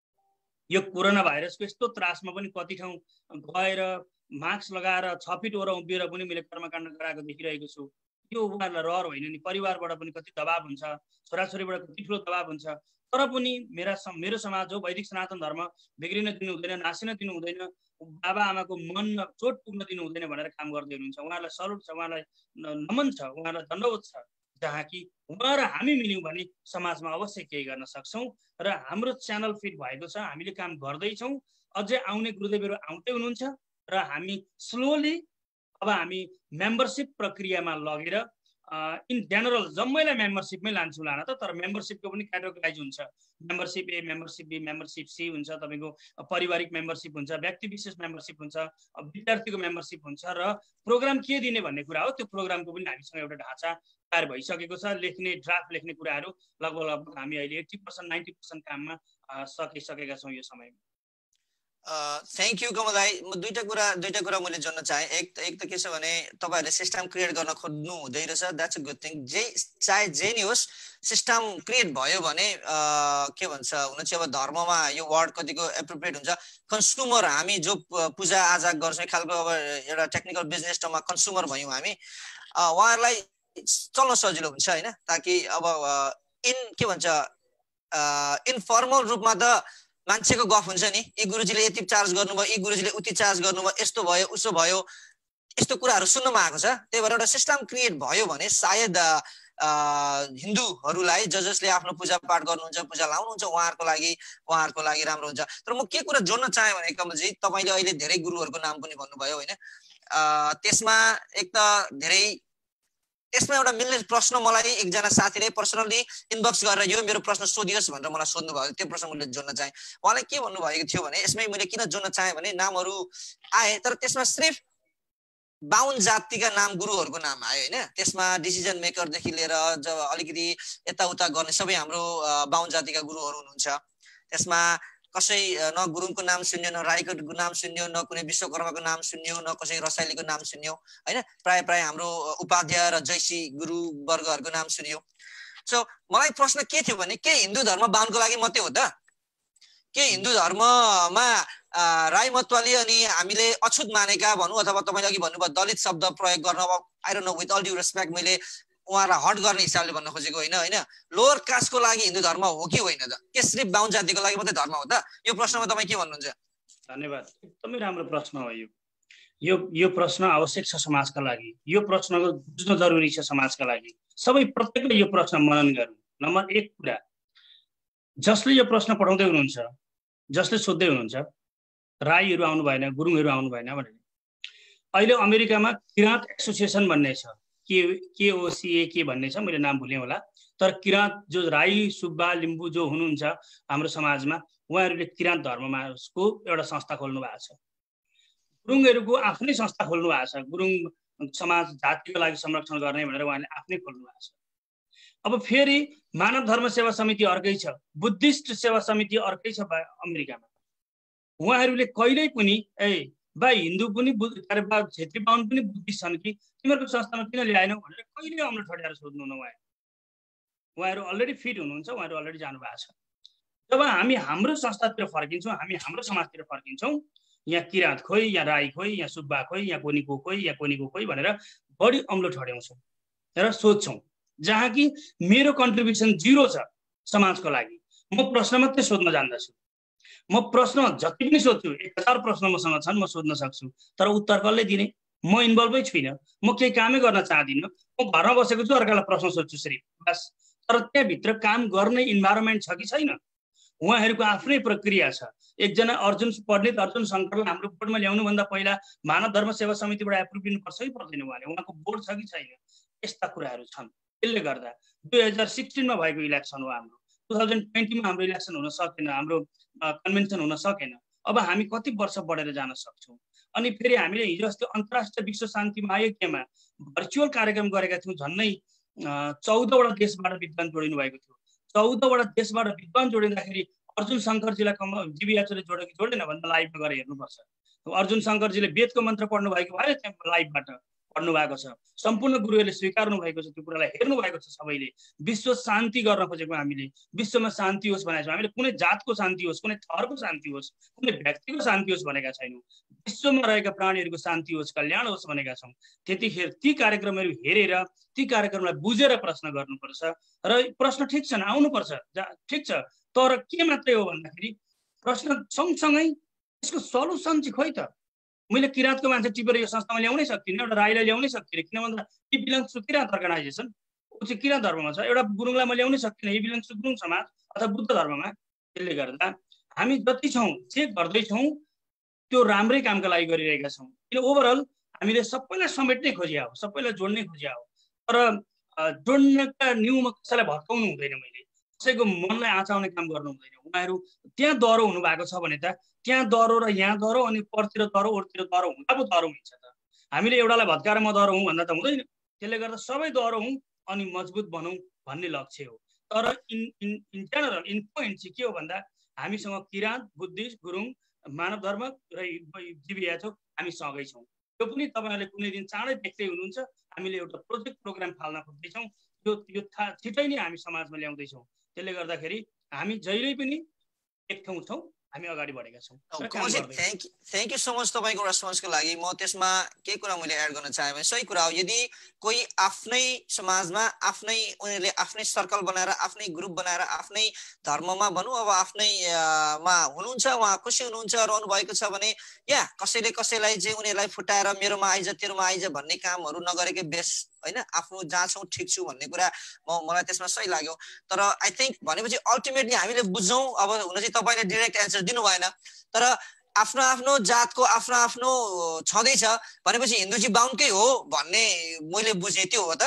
यो कोरोना भाइरसको यस्तो त्रासमा पनि कति ठाउँ गएर मास्क लगाएर 6 फिट ओर उभिएर पनि मैले कर्मकाण्ड गराएको देखिरहेको छु। यो उहाँहरूलाई रहर होइन नि, परिवारबाट पनि कति दबाब हुन्छ, छोराछोरीबाट कति ठुलो दबाब हुन्छ, तर पनि मेरो समाज हो, वैदिक सनातन धर्म बिग्रिन दिनु हुँदैन, नासिन दिनु हुँदैन, बाबा आमाको मन चोट पुग्न दिनु हुँदैन भनेर काम गर्दै हुनुहुन्छ। उहाँहरूलाई सल्युट छ, उहाँलाई नमन छ, उहाँलाई दण्डवत छ, जहाँ कि उहाँ र हामी मिल्यौँ भने समाजमा अवश्य केही गर्न सक्छौँ। र हाम्रो च्यानल फिट भएको छ, हामीले काम गर्दैछौँ। अझै आउने गुरुदेवहरू आउँदै हुनुहुन्छ र हामी स्लोली अब हामी मेम्बरसिप प्रक्रियामा लगेर इन जेनरल जम्मैलाई मेम्बरसिपमै लान्छौँ लान त, तर मेम्बरसिपको पनि क्याटेगोराइज हुन्छ। Membership A, membership B, membership C हुन्छ, तपाईँको पारिवारिक मेम्बरसिप हुन्छ, व्यक्ति विशेष मेम्बरसिप हुन्छ, विद्यार्थीको मेम्बरसिप हुन्छ, र प्रोग्राम के दिने भन्ने कुरा हो। त्यो प्रोग्रामको पनि हामीसँग एउटा ढाँचा तयार भइसकेको छ। ड्राफ्ट लेख्ने कुराहरू लगभग हामी अहिले 80% 90% काममा सकिसकेका छौँ यो समयमा। थ्याङ्क यू कमल दाई। म दुईटा कुरा मैले जोड्न चाहे। एक त के छ भने तपाईँहरूले सिस्टम क्रिएट गर्न खोज्नु हुँदै रहेछ, द्याट्स अ गुड थिङ। चाहे जे नि होस्, सिस्टम क्रिएट भयो भने के भन्छ, हुन चाहिँ अब धर्ममा यो वर्ड कतिको एप्रोप्रिएट हुन्छ। कन्ज्युमर, हामी जो पूजा आजा गर्छौँ खालको अब एउटा टेक्निकल बिजनेस टर्ममा कन्ज्युमर भयौँ हामी, उहाँहरूलाई चल्न सजिलो हुन्छ, होइन। ताकि अब के भन्छ इन्फर्मल रूपमा त मान्छेको गफ हुन्छ नि, यी गुरुजीले यति चार्ज गर्नुभयो, यी गुरुजीले उति चार्ज गर्नुभयो, यस्तो भयो उसो भयो, यस्तो कुराहरू सुन्नमा आएको छ। त्यही भएर एउटा सिस्टम क्रिएट भयो भने सायद हिन्दूहरूलाई जसले आफ्नो पूजापाठ गर्नुहुन्छ, पूजा लाउनुहुन्छ, उहाँहरूको लागि राम्रो हुन्छ। तर म के कुरा जोड्न चाहेँ भने कमलजी, तपाईँले अहिले धेरै गुरुहरूको नाम पनि भन्नुभयो, होइन। त्यसमा त्यसमा एउटा मिल्ने प्रश्न मलाई एकजना साथीले पर्सनली इनबक्स गरेर यो मेरो प्रश्न सोधियोस् भनेर मलाई सोध्नु भयो। त्यो प्रश्न मैले जोड्न चाहेँ। उहाँलाई के भन्नुभएको थियो भने, यसमै मैले किन जोड्न चाहेँ भने नामहरू आए तर त्यसमा सिर्फ 52 जातिका नाम गुरुहरूको नाम आयो हैन। त्यसमा डिसिजन मेकरदेखि लिएर जब अलिकति यताउता गर्ने सबै हाम्रो 52 जातिका गुरुहरू हुनुहुन्छ। त्यसमा कसै न गुरुङको नाम सुन्यो, न राईको नाम सुन्यो, न कुनै विश्वकर्माको नाम सुन्यो, न कसै रसाइलीको नाम सुन्यो हैन। प्राय हाम्रो उपाध्याय र जैसी गुरु वर्गहरूको नाम सुन्यो। सो मलाई प्रश्न के थियो भने के हिन्दू धर्म 52 को लागि मात्रै हो त? के हिन्दू धर्ममा राई मतवाली अनि हामीले अछुत मानेका भनौँ अथवा तपाईले अघि भन्नुभयो दलित शब्द प्रयोग गर्न, I don't know with all due respect मैले उहाँलाई हट गर्ने हिसाबले भन्न खोजेको होइन हैन। लोअर कास्टको लागि हिन्दू धर्म हो कि होइन त? के सिर्फ 52 जातिको लागि मात्रै धर्म हो त? यो प्रश्नमा तपाईँ के भन्नुहुन्छ? धन्यवाद, एकदमै राम्रो प्रश्न हो यो प्रश्न आवश्यक छ समाजका लागि। यो प्रश्नको बुझ्न जरुरी छ समाजका लागि। सबै प्रत्येकले यो प्रश्न मनन गरौँ। नम्बर 1 कुरा, जसले यो प्रश्न पठाउँदै हुनुहुन्छ, जसले सोध्दै हुनुहुन्छ राईहरू आउनु भएन, गुरुङहरू आउनु भएन भनेर, अहिले अमेरिकामा किराँत एसोसिएसन भन्ने छ, KOCA भन्ने छ, मैले नाम भुलेँ होला। तर किराँत जो राई सुब्बा लिम्बू जो हुनुहुन्छ हाम्रो समाजमा, उहाँहरूले किराँत धर्ममाको एउटा संस्था खोल्नु भएको छ। गुरुङहरूको आफ्नै संस्था खोल्नु भएको छ, गुरुङ समाज जातिको लागि संरक्षण गर्ने भनेर उहाँले आफ्नै खोल्नु भएको छ। अब फेरि मानव धर्म सेवा समिति अर्कै छ, बुद्धिस्ट सेवा समिति अर्कै छ अमेरिकामा। उहाँहरूले कहिल्यै पनि भाइ हिन्दू पनि छेत्री बाहुन पनि बुद्धिस्ट छन् कि तिमीहरूको संस्थामा किन ल्याएनौ भनेर कहिल्यै अमलो ठड्याएर सोध्नुहुन्न। उहाँहरू अलरेडी फिट हुनुहुन्छ, उहाँहरू अलरेडी जानुभएको छ। जब हामी हाम्रो संस्थातिर फर्किन्छौँ, हामी हाम्रो समाजतिर फर्किन्छौँ, यहाँ किराँत खोइ, यहाँ राई खोइ, यहाँ सुब्बा खोइ, यहाँ कोनीको खोइ, यहाँ कोनीको खोइ भनेर बढी अम्लो ठड्याउँछौँ र सोध्छौँ, जहाँ कि मेरो कन्ट्रिब्युसन 0 छ समाजको लागि। म प्रश्न मात्रै सोध्न जान्दछु। म प्रश्न जति पनि सोध्छु, 1000 प्रश्न मसँग छन्, म सोध्न सक्छु, तर उत्तर कसले दिने? म इन्भल्भै छुइनँ, म केही कामै गर्न चाहदिनँ। म घरमा बसेको छु, अर्कालाई प्रश्न सोध्छु सिर्फ बस। तर त्यहाँभित्र काम गर्ने इन्भाइरोमेन्ट छ कि छैन? उहाँहरूको आफ्नै प्रक्रिया छ। एकजना अर्जुन पण्डित अर्जुन शङ्करलाई हाम्रो बोर्डमा ल्याउनुभन्दा पहिला मानव धर्म सेवा समितिबाट एप्रुभ दिनुपर्छ कि पर्दैन? उहाँको बोर्ड छ कि छैन? यस्ता कुराहरू छन्। त्यसले गर्दा 2016 मा भएको इलेक्सन हो हाम्रो, 2020 मा हाम्रो इलेक्सन हुन सकेन, हाम्रो कन्भेन्सन हुन सकेन। अब हामी कति वर्ष बढेर जान सक्छौँ? अनि फेरि हामीले हिजो अस्ति अन्तर्राष्ट्रिय विश्व शान्ति महायज्ञमा भर्चुअल कार्यक्रम गरेका थियौँ। झन्डै 14 वटा देशबाट विद्वान जोडिनु भएको थियो। 14 वटा देशबाट विद्वान जोडिँदाखेरि अर्जुन शङ्करजीलाई जीवीएचओले जोड्यो कि जोडेन भन्दा लाइभमा गएर हेर्नुपर्छ। अर्जुन शङ्करजीले वेदको मन्त्र पढ्नु भएको भए त्यहाँ लाइभबाट पढ्नु भएको छ। सम्पूर्ण गुरुहरूले स्वीकार्नु भएको छ, त्यो कुरालाई हेर्नु भएको छ सबैले। विश्व शान्ति गर्न खोजेको हामीले, विश्वमा शान्ति होस् भनेको छौँ हामीले। कुनै जातको शान्ति होस्, कुनै थरको शान्ति होस्, कुनै व्यक्तिको शान्ति होस् भनेका छैनौँ। विश्वमा रहेका प्राणीहरूको शान्ति होस्, कल्याण होस् भनेका छौँ। त्यतिखेर ती कार्यक्रमहरू हेरेर, ती कार्यक्रमलाई बुझेर प्रश्न गर्नुपर्छ। र प्रश्न ठिक छन्, आउनुपर्छ, ठिक छ। तर के मात्रै हो भन्दाखेरि प्रश्न सँगसँगै यसको सल्युसन चाहिँ खोइ त? मैले किराँतको मान्छे टिपेर यो संस्थामा ल्याउनै सक्दिनँ, एउटा राईलाई ल्याउनै सक्दिनँ, किन भन्दा he belongs to Kirat organisation, ऊ चाहिँ किराँत धर्ममा छ। एउटा गुरुङलाई म ल्याउनै सक्दिनँ, इ बिलोङ्स टु गुरुङ समाज अथवा बुद्ध धर्ममा। त्यसले गर्दा हामी जति छौँ, जे गर्दैछौँ त्यो राम्रै कामका लागि गरिरहेका छौँ। किन ओभरअल हामीले सबैलाई समेट्नै खोजिया हो, सबैलाई जोड्नै खोजिया हो। तर जोड्नका न्युमा कसैलाई भत्काउनु हुँदैन, मैले कसैको मनलाई आँचाउने काम गर्नु हुँदैन। उहाँहरू त्यहाँ दह्रो हुनुभएको छ भने त त्यहाँ दह्रो र यहाँ दह्रो अनि परतिर दह्रो ओरतिर दह्रो हुँदा पो दह्रो हुन्छ त। हामीले एउटालाई भत्काएर म दह्रो हुँ भन्दा त हुँदैन। त्यसले गर्दा सबै दह्रो हौँ अनि मजबुत बनौँ भन्ने लक्ष्य हो। तर इन जेनरल इन पोइन्ट चाहिँ के हो भन्दा हामीसँग किराँत, बुद्धिस्ट, गुरुङ, मानव धर्म र जीवीएचओ हामी सँगै छौँ। यो पनि तपाईँहरूले कुनै दिन चाँडै देख्दै हुनुहुन्छ। हामीले एउटा प्रोजेक्ट प्रोग्राम फाल्न खोज्दैछौँ। यो छिटै नै हामी समाजमा ल्याउँदैछौँ। त्यसले गर्दाखेरि हामी जहिले पनि एक ठाउँ छौँ, हामी अगाडि बढेका छौँ। थ्याङ्क यू सो मच तपाईँको रेस्पोन्सको लागि। म त्यसमा केही कुरा मैले एड गर्न चाहेँ भने सही कुरा हो। यदि कोही आफ्नै समाजमा उनीहरूले आफ्नै सर्कल बनाएर, आफ्नै ग्रुप बनाएर, आफ्नै धर्ममा भनौँ अब आफ्नैमा हुनुहुन्छ, उहाँ खुसी हुनुहुन्छ, रहनु भएको छ भने या कसैले कसैलाई चाहिँ उनीहरूलाई फुटाएर मेरोमा आइज तेरोमा आइज भन्ने कामहरू नगरेकै बेस्ट होइन। आफ्नो जहाँ छौँ ठिक छु भन्ने कुरा मलाई त्यसमा सही लाग्यो। तर आई थिङ्क भनेपछि अल्टिमेटली हामीले बुझौँ। अब हुन चाहिँ तपाईँले डिरेक्ट एन्सर दिनु भएन, तर आफ्नो आफ्नो जातको आफ्नो आफ्नो छँदैछ भनेपछि हिन्दू चाहिँ बाहुनकै हो भन्ने मैले बुझेँ, त्यो हो त?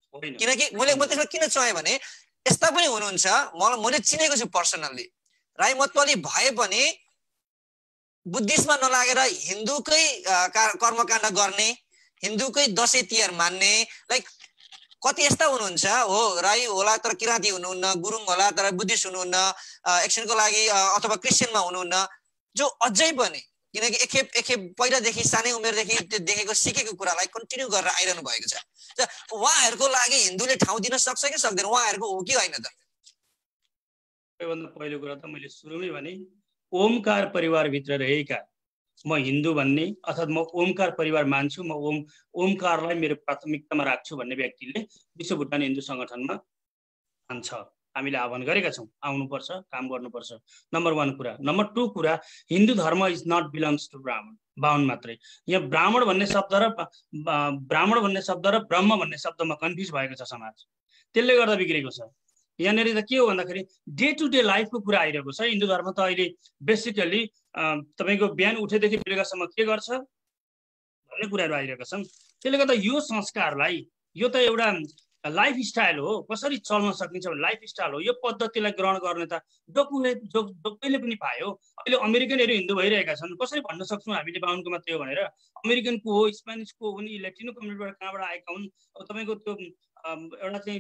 किनकि मैले त्यसमा किन चाहेँ भने यस्ता पनि हुनुहुन्छ, मैले चिनेको छु पर्सनल्ली, राई मतवाली भए पनि बुद्धिस्टमा नलागेर हिन्दूकै कर्मकाण्ड गर्ने, हिन्दूकै दसैँ तिहार मान्ने लाइक कति यस्ता हुनुहुन्छ हो राई होला तर किराँती हुनुहुन्न, गुरुङ होला तर बुद्धिस्ट हुनुहुन्न, एक्सनको लागि अथवा क्रिस्चियनमा हुनुहुन्न, जो अझै पनि किनकि एकखेप पहिलादेखि सानै उमेरदेखि त्यो देखेको सिकेको कुरालाई कन्टिन्यू गरेर आइरहनु भएको छ। उहाँहरूको लागि हिन्दूले ठाउँ दिन सक्छ कि सक्दैन, उहाँहरूको हो कि होइन त? सबैभन्दा पहिलो कुरा त मैले सुरुमै भने ओमकार परिवारभित्र रहेका म हिन्दू भन्ने अर्थात् म ओमकार परिवार मान्छु, म ओमकारलाई मेरो प्राथमिकतामा राख्छु भन्ने व्यक्तिले विश्व भुटान हिन्दू सङ्गठनमा मान्छ। हामीले आह्वान गरेका छौँ, आउनुपर्छ, काम गर्नुपर्छ। नम्बर 1 कुरा। नम्बर 2 कुरा, हिन्दू धर्म is not belongs to Brahmin, बाहुन मात्रै। यहाँ ब्राह्मण भन्ने शब्द र ब्रह्म भन्ने शब्दमा कन्फ्युज भएको छ समाज, त्यसले गर्दा बिग्रेको छ। यहाँनिर त के हो भन्दाखेरि डे टु डे लाइफको कुरा आइरहेको छ। हिन्दू धर्म त अहिले बेसिकली तपाईँको बिहान उठेदेखि बेलुकासम्म के गर्छ भन्ने कुराहरू आइरहेका छन्। त्यसले गर्दा यो संस्कारलाई, यो त एउटा लाइफस्टाइल हो, कसरी चल्न सकिन्छ भने लाइफस्टाइल हो। यो पद्धतिलाई ग्रहण गर्ने त जसले पनि पायो। अहिले अमेरिकनहरू हिन्दू भइरहेका छन्, कसरी भन्न सक्छौँ हामीले बाहुनको मात्रै हो भनेर? अमेरिकनको हो, स्पेनिसको हो, नि ल्याटिनो कम्युनिटीबाट कहाँबाट आएका हुन्, तपाईँको त्यो एउटा चाहिँ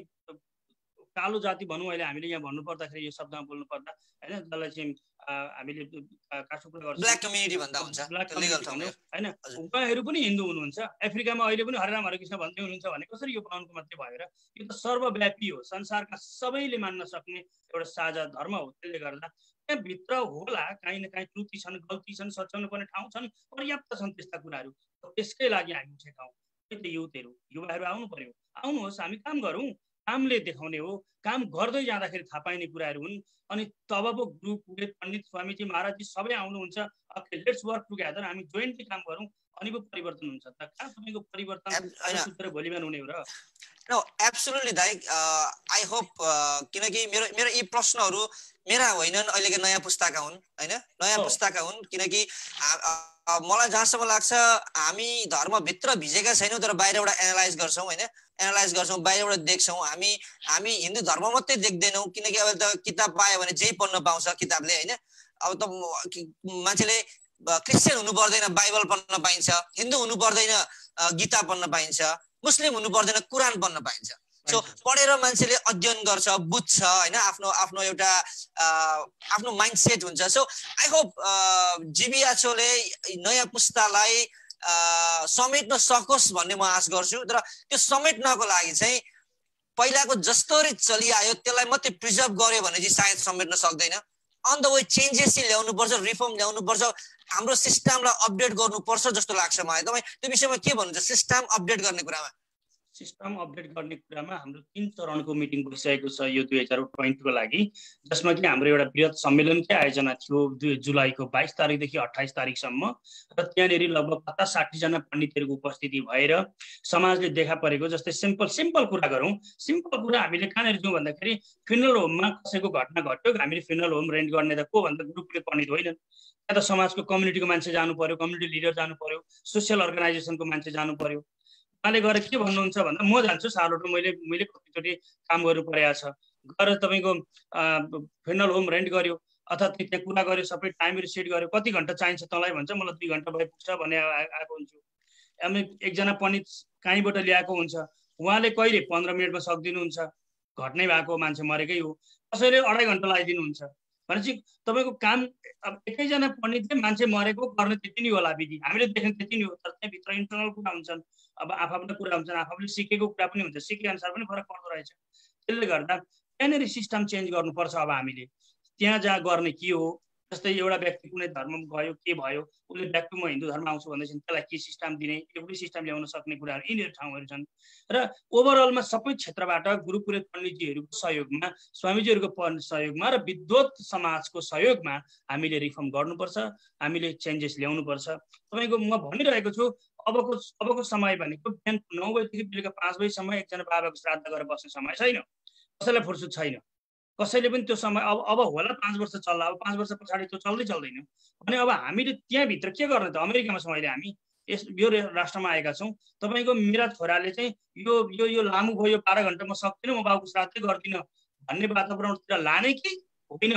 कालो जाति भनौँ अहिले हामीले यहाँ भन्नु पर्दाखेरि यो शब्दमा बोल्नु पर्दा होइन, जसलाई चाहिँ हामीले काठुकुरा गर्छौँ, ब्ल्याक कम्युनिटी भन्दा हुन्छ, होइन, उहाँहरू पनि हिन्दू हुनुहुन्छ। अफ्रिकामा अहिले पनि हरे राम हरे कृष्ण भन्दै हुनुहुन्छ भने कसरी यो बाहुनको मात्रै भएर? यो त सर्वव्यापी हो, संसारका सबैले मान्न सक्ने एउटा साझा धर्म हो। त्यसले गर्दा त्यहाँभित्र होला काहीँ न काहीँ त्रुटि छन्, गल्ती छन्, सच्याउनु पर्ने ठाउँ छन्, पर्याप्त छन् त्यस्ता कुराहरू। त्यसकै लागि हामी उठेका हौँ। युथहरू, युवाहरू आउनु पर्यो, आउनुहोस्, हामी काम गरौँ। कामले देखाउने हो, काम गर्दै जाँदाखेरि थाहा पाइने कुराहरू हुन्। अनि तब पो गुरु पुरोहित पण्डित स्वामीजी महाराजजी सबै आउनुहुन्छ। ओके, लेट्स वर्क टुगेदर, हामी जोइन्टली काम गरौँ, अनि पो परिवर्तन हुन्छ। त कहाँ तपाईँको परिवर्तन भोलि बिहान हुने हो र? नो, एब्सोल्युटली दाइ। आई होप, किनकि मेरो यी प्रश्नहरू मेरा होइनन्, अहिलेको नयाँ पुस्ताका हुन् होइन, नयाँ पुस्ताका हुन्। किनकि मलाई जहाँसम्म लाग्छ हामी धर्मभित्र भिजेका छैनौँ, तर बाहिरबाट एनालाइज गर्छौँ होइन, एनालाइज गर्छौँ, बाहिरबाट देख्छौँ। हामी हिन्दू धर्म मात्रै देख्दैनौँ, किनकि अब त किताब पायो भने जे पढ्न पाउँछ किताबले होइन। अब त मान्छेले क्रिस्चियन हुनु पर्दैन, बाइबल पढ्न पाइन्छ, हिन्दू हुनु पर्दैन, गीता पढ्न पाइन्छ, मुस्लिम हुनु पर्दैन, कुरान पढ्न पाइन्छ। सो पढेर मान्छेले अध्ययन गर्छ, बुझ्छ होइन, आफ्नो एउटा आफ्नो माइन्डसेट हुन्छ। सो आई होप जीबी आचोले नयाँ पुस्तालाई समेट्न सकोस् भन्ने म आश गर्छु। तर त्यो समेट्नको लागि चाहिँ पहिलाको जस्तोरी चलिआयो त्यसलाई मात्रै प्रिजर्भ गर्यो भने चाहिँ सायद समेट्न सक्दैन। अन द वे चेन्जेस चाहिँ ल्याउनुपर्छ, रिफर्म ल्याउनुपर्छ, हाम्रो सिस्टमलाई अपडेट गर्नुपर्छ जस्तो लाग्छ मलाई। तपाईँ त्यो विषयमा के भन्नुहुन्छ सिस्टम अपडेट गर्ने कुरामा? सिस्टम अपडेट गर्ने कुरामा हाम्रो 3 चरणको मिटिङ भइसकेको छ यो 2020 को लागि, जसमा कि हाम्रो एउटा बृहत सम्मेलनकै आयोजना थियो जुलाईको 22 तारिकदेखि 28 तारिकसम्म। र त्यहाँनिर लगभग 50-60 जना पण्डितहरूको उपस्थिति भएर समाजले देखा परेको जस्तै सिम्पल कुरा गरौँ। सिम्पल कुरा हामीले कहाँनिर जाउँ भन्दाखेरि फ्युनरल होममा कसैको घटना घट्यो, हामीले फ्युनरल होम रेन्ट गर्ने त को भन्दा ग्रुपले पण्डित होइनन्। त्यहाँ त समाजको कम्युनिटीको मान्छे जानु पर्यो, कम्युनिटी लिडर जानु पर्यो, सोसियल अर्गनाइजेसनको मान्छे जानु पर्यो। उहाँले गएर के भन्नुहुन्छ भन्दा म जान्छु सालोटो, मैले कतिचोटि काम गर्नु परेको छ, गएर तपाईँको फ्युनरल होम रेन्ट गर्यो अथवा त्यहाँ कुरा गर्यो, सबै टाइमहरू सेट गर्यो, कति घन्टा चाहिन्छ तँलाई भन्छ, मलाई 2 घन्टा भए पुग्छ भने आएको हुन्छु। अनि एकजना पण्डित कहीँबाट ल्याएको हुन्छ, उहाँले कहिले 15 मिनटमा सकिदिनुहुन्छ, घट्नै भएको मान्छे मरेकै हो, कसैले 2.5 घन्टा लगाइदिनुहुन्छ भनेपछि तपाईँको काम अब एकैजना पण्डितले मान्छे मरेको गर्ने त्यति नै होला विधि, हामीले देख्ने त्यति नै हो। तर त्यहाँभित्र इन्टरनल कुरा हुन्छन्, अब आफूले कुरा हुन्छन्, आफूले सिकेको कुरा पनि हुन्छ, सिके अनुसार पनि फरक पर्दो रहेछ। त्यसले गर्दा त्यहाँनिर सिस्टम चेन्ज गर्नुपर्छ। अब हामीले त्यहाँ जहाँ गर्ने के हो, जस्तै एउटा व्यक्ति कुनै धर्म गयो, के भयो, उसले ब्याक टु म हिन्दू धर्म आउँछु भन्दैछन्, त्यसलाई के सिस्टम दिने, एउटै सिस्टम ल्याउन सक्ने कुराहरू यिनीहरू ठाउँहरू छन्। र ओभरअलमा सबै क्षेत्रबाट गुरु पुरोहित पण्डितजीहरूको सहयोगमा, स्वामीजीहरूको सहयोगमा र विद्वत समाजको सहयोगमा हामीले रिफर्म गर्नुपर्छ, हामीले चेन्जेस ल्याउनुपर्छ। तपाईँको म भनिरहेको छु, अबको समय भनेको बिहान 9 बजेदेखि बेलुका 5 बजीसम्म एकजना बाबाको श्राद्ध गरेर बस्ने समय छैन, कसैलाई फुर्सद छैन, कसैले पनि त्यो समय अब होला 5 वर्ष चल्ला, अब 5 वर्ष पछाडि त्यो चल्दैन भने अब हामीले त्यहाँभित्र के गर्ने त? अमेरिकामा छौँ अहिले हामी, यो राष्ट्रमा आएका छौँ। तपाईँको मेरा छोराले चाहिँ यो लामो भयो, 12 घन्टा म सक्दिनँ, म बाबुको श्राद्धै गर्दिनँ भन्ने वातावरणतिर लाने कि होइन?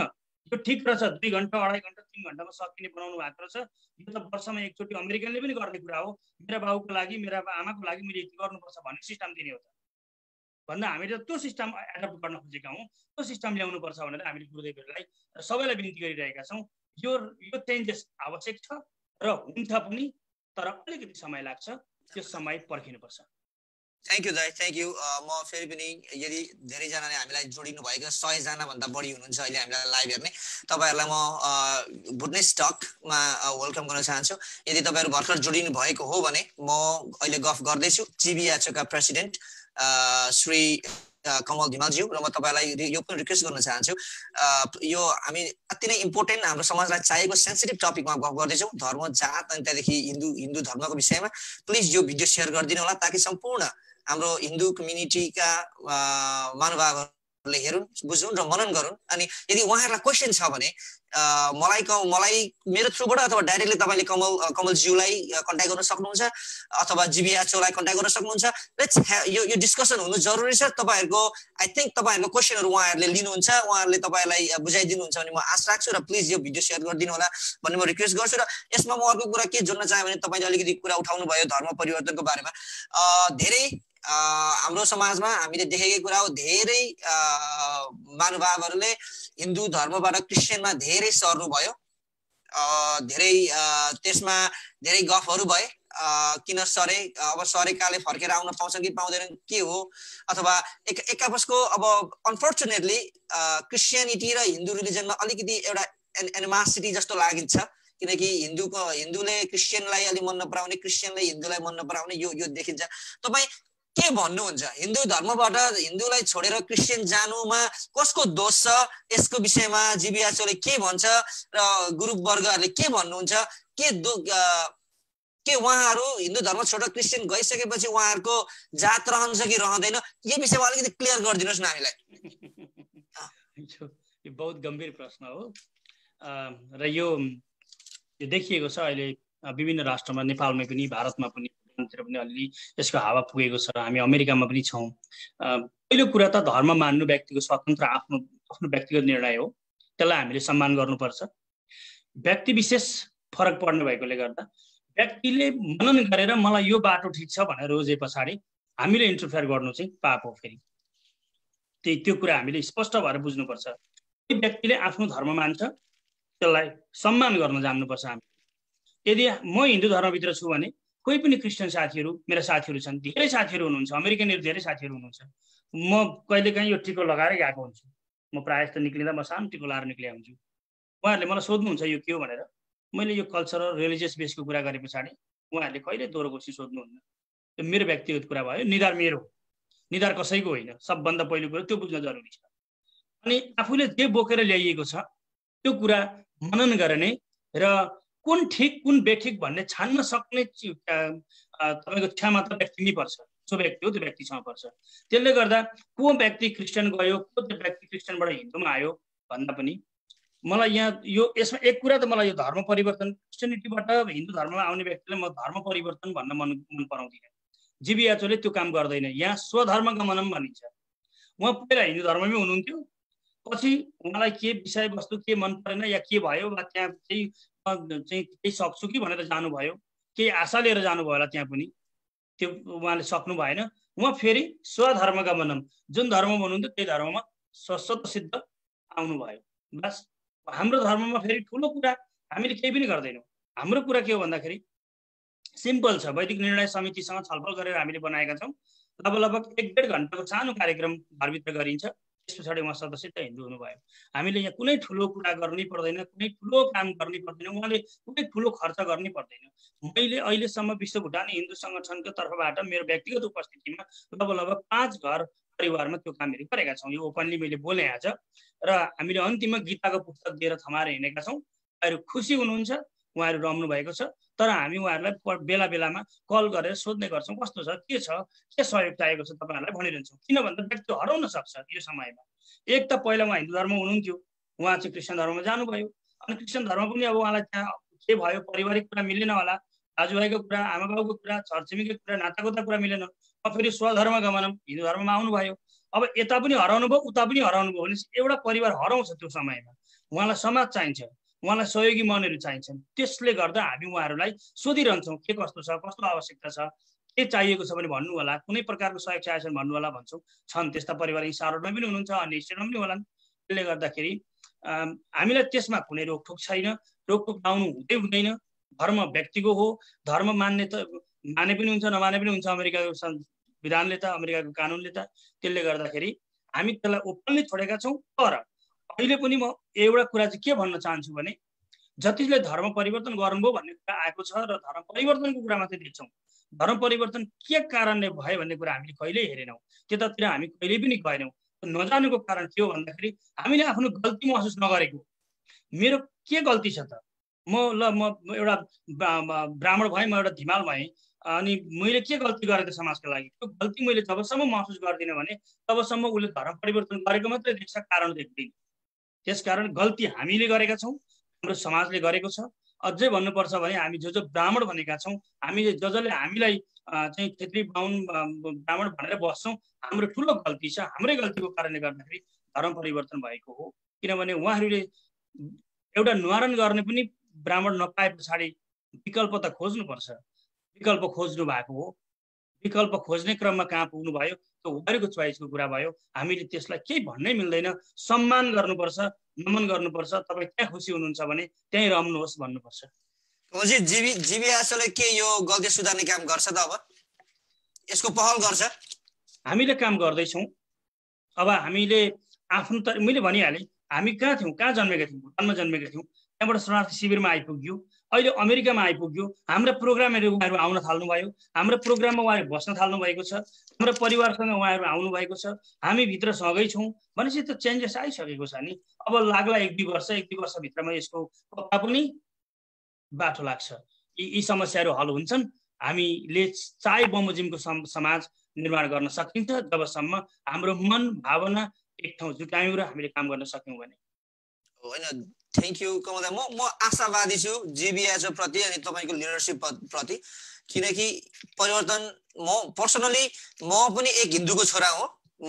यो ठिक रहेछ, 2 घन्टा 2.5 घन्टा 3 घन्टामा सकिने बनाउनु भएको रहेछ। यो त वर्षमा एकचोटि अमेरिकनले पनि गर्ने कुरा हो। मेरा बाबुको लागि मेरा आमाको लागि मैले यति गर्नुपर्छ भन्ने सिस्टम दिने हो त भन्दा हामीले त्यो सिस्टम एडप्ट गर्न खोजेका हौँ। त्यो सिस्टम ल्याउनुपर्छ भनेर हामीले गुरुदेवहरूलाई सबैलाई विनती गरिरहेका छौँ। यो चेन्जेस आवश्यक छ र हुन्छ पनि, तर अलिकति समय लाग्छ। त्यो समय पर्खिनुपर्छ। थ्याङ्क यू दाइ, थ्याङ्क यू। म फेरि पनि यदि धेरैजनाले हामीलाई जोडिनु भएको 100 जनाभन्दा बढी हुनुहुन्छ अहिले हामीलाई लाइभ हेर्ने, तपाईँहरूलाई म बुटनेस टकमा वेलकम गर्न चाहन्छु। यदि तपाईँहरू भर्खर जोडिनु भएको हो भने म अहिले गफ गर्दैछु जिबिएचओका प्रेसिडेन्ट श्री कमल धिमालज्यू, र म तपाईँलाई यो पनि रिक्वेस्ट गर्न चाहन्छु, यो हामी अति नै इम्पोर्टेन्ट हाम्रो समाजलाई चाहिएको सेन्सिटिभ टपिकमा गफ गर्दैछौँ, धर्म जात अनि त्यहाँदेखि हिन्दू धर्मको विषयमा। प्लिज यो भिडियो सेयर गरिदिनु होला ताकि सम्पूर्ण हाम्रो हिन्दू कम्युनिटीका महानुभावहरूले हेरुन्, बुझुन् र मनन गरून्। अनि यदि उहाँहरूलाई क्वेसन छ भने मलाई मेरो थ्रुबाट अथवा डाइरेक्टली तपाईँले कमलज्यूलाई कन्ट्याक्ट गर्न सक्नुहुन्छ अथवा जिबिएचओलाई कन्ट्याक्ट गर्न सक्नुहुन्छ। यो डिस्कसन हुनु जरुरी छ। तपाईँहरूको आई थिङ्क तपाईँहरूको क्वेसनहरू उहाँहरूले लिनुहुन्छ, उहाँहरूले तपाईँलाई बुझाइदिनुहुन्छ भने म आशा राख्छु। र प्लिज यो भिडियो सेयर गरिदिनु होला भन्ने म रिक्वेस्ट गर्छु। र यसमा म अर्को कुरा के जोड्न चाहेँ भने तपाईँले अलिकति कुरा उठाउनु भयो धर्म परिवर्तनको बारेमा। धेरै हाम्रो समाजमा हामीले देखेकै कुरा हो, धेरै महानुभावहरूले हिन्दू धर्मबाट क्रिस्चियनमा धेरै सर्नु भयो। धेरै त्यसमा धेरै गफहरू भए, किन सरे, अब सरेकाले फर्केर आउन पाउँछ कि पाउँदैन के हो, अथवा एक आपसको अब अनफर्चुनेटली क्रिस्चियनिटी र हिन्दू रिलिजनमा अलिकति एउटा एनिमासिटी जस्तो लागिन्छ। किनकि हिन्दूले क्रिस्चियनलाई अलि मन नपराउने, क्रिस्चियनले हिन्दूलाई मन नपराउने यो देखिन्छ। तपाईँ के भन्नुहुन्छ? हिन्दू धर्मबाट हिन्दूलाई छोडेर क्रिस्चियन जानुमा कसको दोष छ? यसको विषयमा जिबिएचओले के भन्छ र गुरुवर्गहरूले के भन्नुहुन्छ? के उहाँहरू हिन्दू धर्म छोडेर क्रिस्चियन गइसकेपछि उहाँहरूको जात रहन्छ कि रहँदैन? यो विषयमा अलिकति क्लियर गरिदिनुहोस् न हामीलाई। यो बहुत गम्भीर प्रश्न हो र यो देखिएको छ अहिले विभिन्न राष्ट्रमा, नेपालमै पनि भारतमा पनि पनि अलि यसको हावा पुगेको छ। हामी अमेरिकामा पनि छौँ। पहिलो कुरा त धर्म मान्नु व्यक्तिको स्वतन्त्र आफ्नो व्यक्तिगत निर्णय हो, त्यसलाई हामीले सम्मान गर्नुपर्छ। व्यक्ति विशेष फरक पर्ने भएकोले गर्दा व्यक्तिले मनन गरेर मलाई यो बाटो ठिक छ भनेर रोजे पछाडि हामीले इन्टरफेयर गर्नु चाहिँ पाप हो। फेरि त्यो कुरा हामीले स्पष्ट भएर बुझ्नुपर्छ। व्यक्तिले आफ्नो धर्म मान्छ, त्यसलाई सम्मान गर्न जान्नुपर्छ हामी। यदि म हिन्दू धर्मभित्र छु भने कोही पनि क्रिस्चियन साथीहरू मेरा साथीहरू छन्, धेरै साथीहरू हुनुहुन्छ, अमेरिकनहरू धेरै साथीहरू हुनुहुन्छ। म कहिलेकाहीँ यो टिको लगाएर गएको हुन्छु। म प्रायः जस्तो निक्लिँदा म सानो टिको लगाएर निक्लिया हुन्छु। उहाँहरूले मलाई सोध्नुहुन्छ यो के हो भनेर। मैले यो कल्चरल रिलिजियस बेसको कुरा गरे पछाडि उहाँहरूले कहिले दोहोरो क्वेसन सोध्नुहुन्न। त्यो मेरो व्यक्तिगत कुरा भयो। निधार मेरो, निधार कसैको होइन। सबभन्दा पहिलो कुरा त्यो बुझ्न जरुरी छ। अनि आफूले जे बोकेर ल्याइएको छ त्यो कुरा मनन गर्ने र कुन ठिक कुन बेठिक भन्ने छान्न सक्ने तपाईँको क्षमता व्यक्तिमै पर्छ। जो व्यक्ति हो त्यो व्यक्तिसँग पर्छ। त्यसले गर्दा को व्यक्ति क्रिस्चियन गयो, को व्यक्ति क्रिस्चियनबाट हिन्दूमा आयो भन्दा पनि मलाई यसमा एक कुरा त मलाई यो धर्म परिवर्तन, क्रिस्चियनिटीबाट हिन्दू धर्ममा आउने व्यक्तिले म धर्म परिवर्तन भन्न मन पराउँदिनँ। जिबिएचओले त्यो काम गर्दैन। यहाँ स्वधर्मगमनम भनिन्छ। उहाँ पहिला हिन्दू धर्ममै हुनुहुन्थ्यो, पछि उहाँलाई के विषयवस्तु के मन परेन या के भयो वा त्यहाँ केही सक्छु कि भनेर जानुभयो, केही आशा लिएर जानुभयो होला, त्यहाँ पनि त्यो उहाँले सक्नु भएन। उहाँ फेरि स्वधर्मगमनम, जुन धर्ममा हुनुहुन्थ्यो त्यही धर्ममा स्वतसिद्ध आउनुभयो। बस हाम्रो धर्ममा फेरि ठुलो कुरा हामीले केही पनि गर्दैनौँ। हाम्रो कुरा के हो भन्दाखेरि सिम्पल छ। वैदिक निर्णय समितिसँग छलफल गरेर हामीले बनाएका छौँ। लगभग 1-1.5 घन्टाको सानो कार्यक्रम घरभित्र गरिन्छ। त्यस पछाडि उहाँ सदस्यता हिन्दू हुनुभयो। हामीले यहाँ कुनै ठुलो कुरा गर्नै पर्दैन, कुनै ठुलो काम गर्नै पर्दैन, उहाँले कुनै ठुलो खर्च गर्नै पर्दैन। मैले अहिलेसम्म विश्व भुटानी हिन्दू सङ्गठनको तर्फबाट मेरो व्यक्तिगत उपस्थितिमा लगभग 5 घर परिवारमा त्यो कामहरू गरेका छौँ। यो ओपनली मैले बोलेँ आज। र हामीले अन्तिममा गीताको पुस्तक दिएर थमाएर हिँडेका छौँ। उहाँहरू खुसी हुनुहुन्छ, उहाँहरू रम्नु भएको छ। तर हामी उहाँहरूलाई बेला बेलामा कल गरेर सोध्ने गर्छौँ कस्तो छ, के सहयोग चाहिएको छ तपाईँहरूलाई भनिरहन्छौँ। किन भन्दा व्यक्ति हराउन सक्छ यो समयमा। एक त पहिला उहाँ हिन्दू धर्ममा हुनुहुन्थ्यो, उहाँ चाहिँ क्रिस्चियन धर्ममा जानुभयो। अनि क्रिस्चियन धर्म पनि अब उहाँलाई त्यहाँ के भयो, पारिवारिक कुरा मिलेन होला, दाजुभाइको कुरा, आमा बाबुको कुरा, छरछिमेकीको कुरा, नातागोता कुरा मिलेन। फेरि स्वधर्म गमनम हिन्दू धर्ममा आउनुभयो। अब यता पनि हराउनु भयो, उता पनि हराउनु भयो भने एउटा परिवार हराउँछ त्यो समयमा। उहाँलाई समाज चाहिन्छ, उहाँलाई सहयोगी मनहरू चाहिन्छन्। त्यसले गर्दा हामी उहाँहरूलाई सोधिरहन्छौँ के कस्तो छ, कस्तो आवश्यकता छ, के चाहिएको छ भने भन्नु होला, कुनै प्रकारको सहयोग चाहिएको छ भने भन्नु होला भन्छौँ। छन् त्यस्ता परिवार सारोडमा पनि हुनुहुन्छ, अन्य स्टेटमा पनि होलान्। त्यसले गर्दाखेरि हामीलाई त्यसमा कुनै रोकटोक छैन। रोकटोक लाउनु हुँदैन। धर्म व्यक्तिको हो, धर्म मान्ने पनि हुन्छ, नमाने पनि हुन्छ अमेरिकाको संविधानले त, अमेरिकाको कानुनले त। त्यसले गर्दाखेरि हामी त्यसलाई ओपनली छोडेका छौँ। तर अहिले पनि म एउटा कुरा चाहिँ के भन्न चाहन्छु भने जतिले धर्म परिवर्तन गर्नुभयो भन्ने कुरा आएको छ र धर्म परिवर्तनको कुरा मात्रै देख्छौँ। धर्म परिवर्तन के कारणले भयो भन्ने कुरा हामीले कहिल्यै हेरेनौँ, त्यतातिर हामी कहिल्यै पनि गएनौँ। नजानुको कारण के हो भन्दाखेरि हामीले आफ्नो गल्ती महसुस नगरेको। मेरो के गल्ती छ त? म एउटा ब्राह्मण भएँ, म एउटा धिमाल भएँ, अनि मैले के गल्ती गरेँ त समाजको लागि? त्यो गल्ती मैले जबसम्म महसुस गर्दिनँ भने तबसम्म उसले धर्म परिवर्तन गरेको मात्रै देख्छ, कारण देख्दैन। त्यसकारण गल्ती हामीले गरेका छौँ, हाम्रो समाजले गरेको छ। अझै भन्नुपर्छ भने हामी जो ब्राह्मण भनेका छौँ, हामीले जसले हामीलाई चाहिँ क्षेत्री बाहुन ब्राह्मण भनेर बस्छौँ, हाम्रो ठुलो गल्ती छ। हाम्रै गल्तीको कारणले गर्दाखेरि धर्म परिवर्तन भएको हो। किनभने उहाँहरूले एउटा निवारण गर्ने पनि ब्राह्मण नपाए पछाडि विकल्प त खोज्नुपर्छ, विकल्प खोज्नु भएको हो। विकल्प खोज्ने क्रममा कहाँ पुग्नु भयो, त्यो उहाँहरूको चोइसको कुरा भयो। हामीले त्यसलाई केही भन्नै मिल्दैन। सम्मान गर्नुपर्छ, नमन गर्नुपर्छ। तपाईँ त्यहाँ खुसी हुनुहुन्छ भने त्यहीँ रम्नुहोस् भन्नुपर्छ। कमलजी, जीवीएचओले के यो गल्ती सुधार्ने काम गर्छ त? अब यसको पहल गर्छ? हामीले काम गर्दैछौँ। अब हामीले आफ्नो मैले भनिहालेँ, हामी कहाँ थियौँ, कहाँ जन्मेका थियौँ? भुटानमा जन्मेका थियौँ। त्यहाँबाट शरणार्थी शिविरमा आइपुग्यो, अहिले अमेरिकामा आइपुग्यो। हाम्रो प्रोग्रामहरू उहाँहरू आउन थाल्नुभयो, हाम्रो प्रोग्राममा उहाँहरू बस्न थाल्नु भएको छ, हाम्रो परिवारसँग उहाँहरू आउनु भएको छ, हामी भित्र सँगै छौँ भनेपछि त चेन्जेस आइसकेको छ नि। अब लाग्ला 1-2 वर्ष, 1-2 वर्षभित्रमा यसको पत्ता पनि बाटो लाग्छ। यी समस्याहरू हल हुन्छन्। हामीले चाहे बमोजिमको समाज निर्माण गर्न सकिन्छ जबसम्म हाम्रो मन भावना एक ठाउँ जुटायौँ र हामीले काम गर्न सक्यौँ भने। होइन, थ्याङ्क यू कमल। म आशावादी छु जीवीएचओ प्रति अनि तपाईँको लिडरसिप प्रति, किनकि परिवर्तन म पर्सनली म पनि एक हिन्दूको छोरा हो।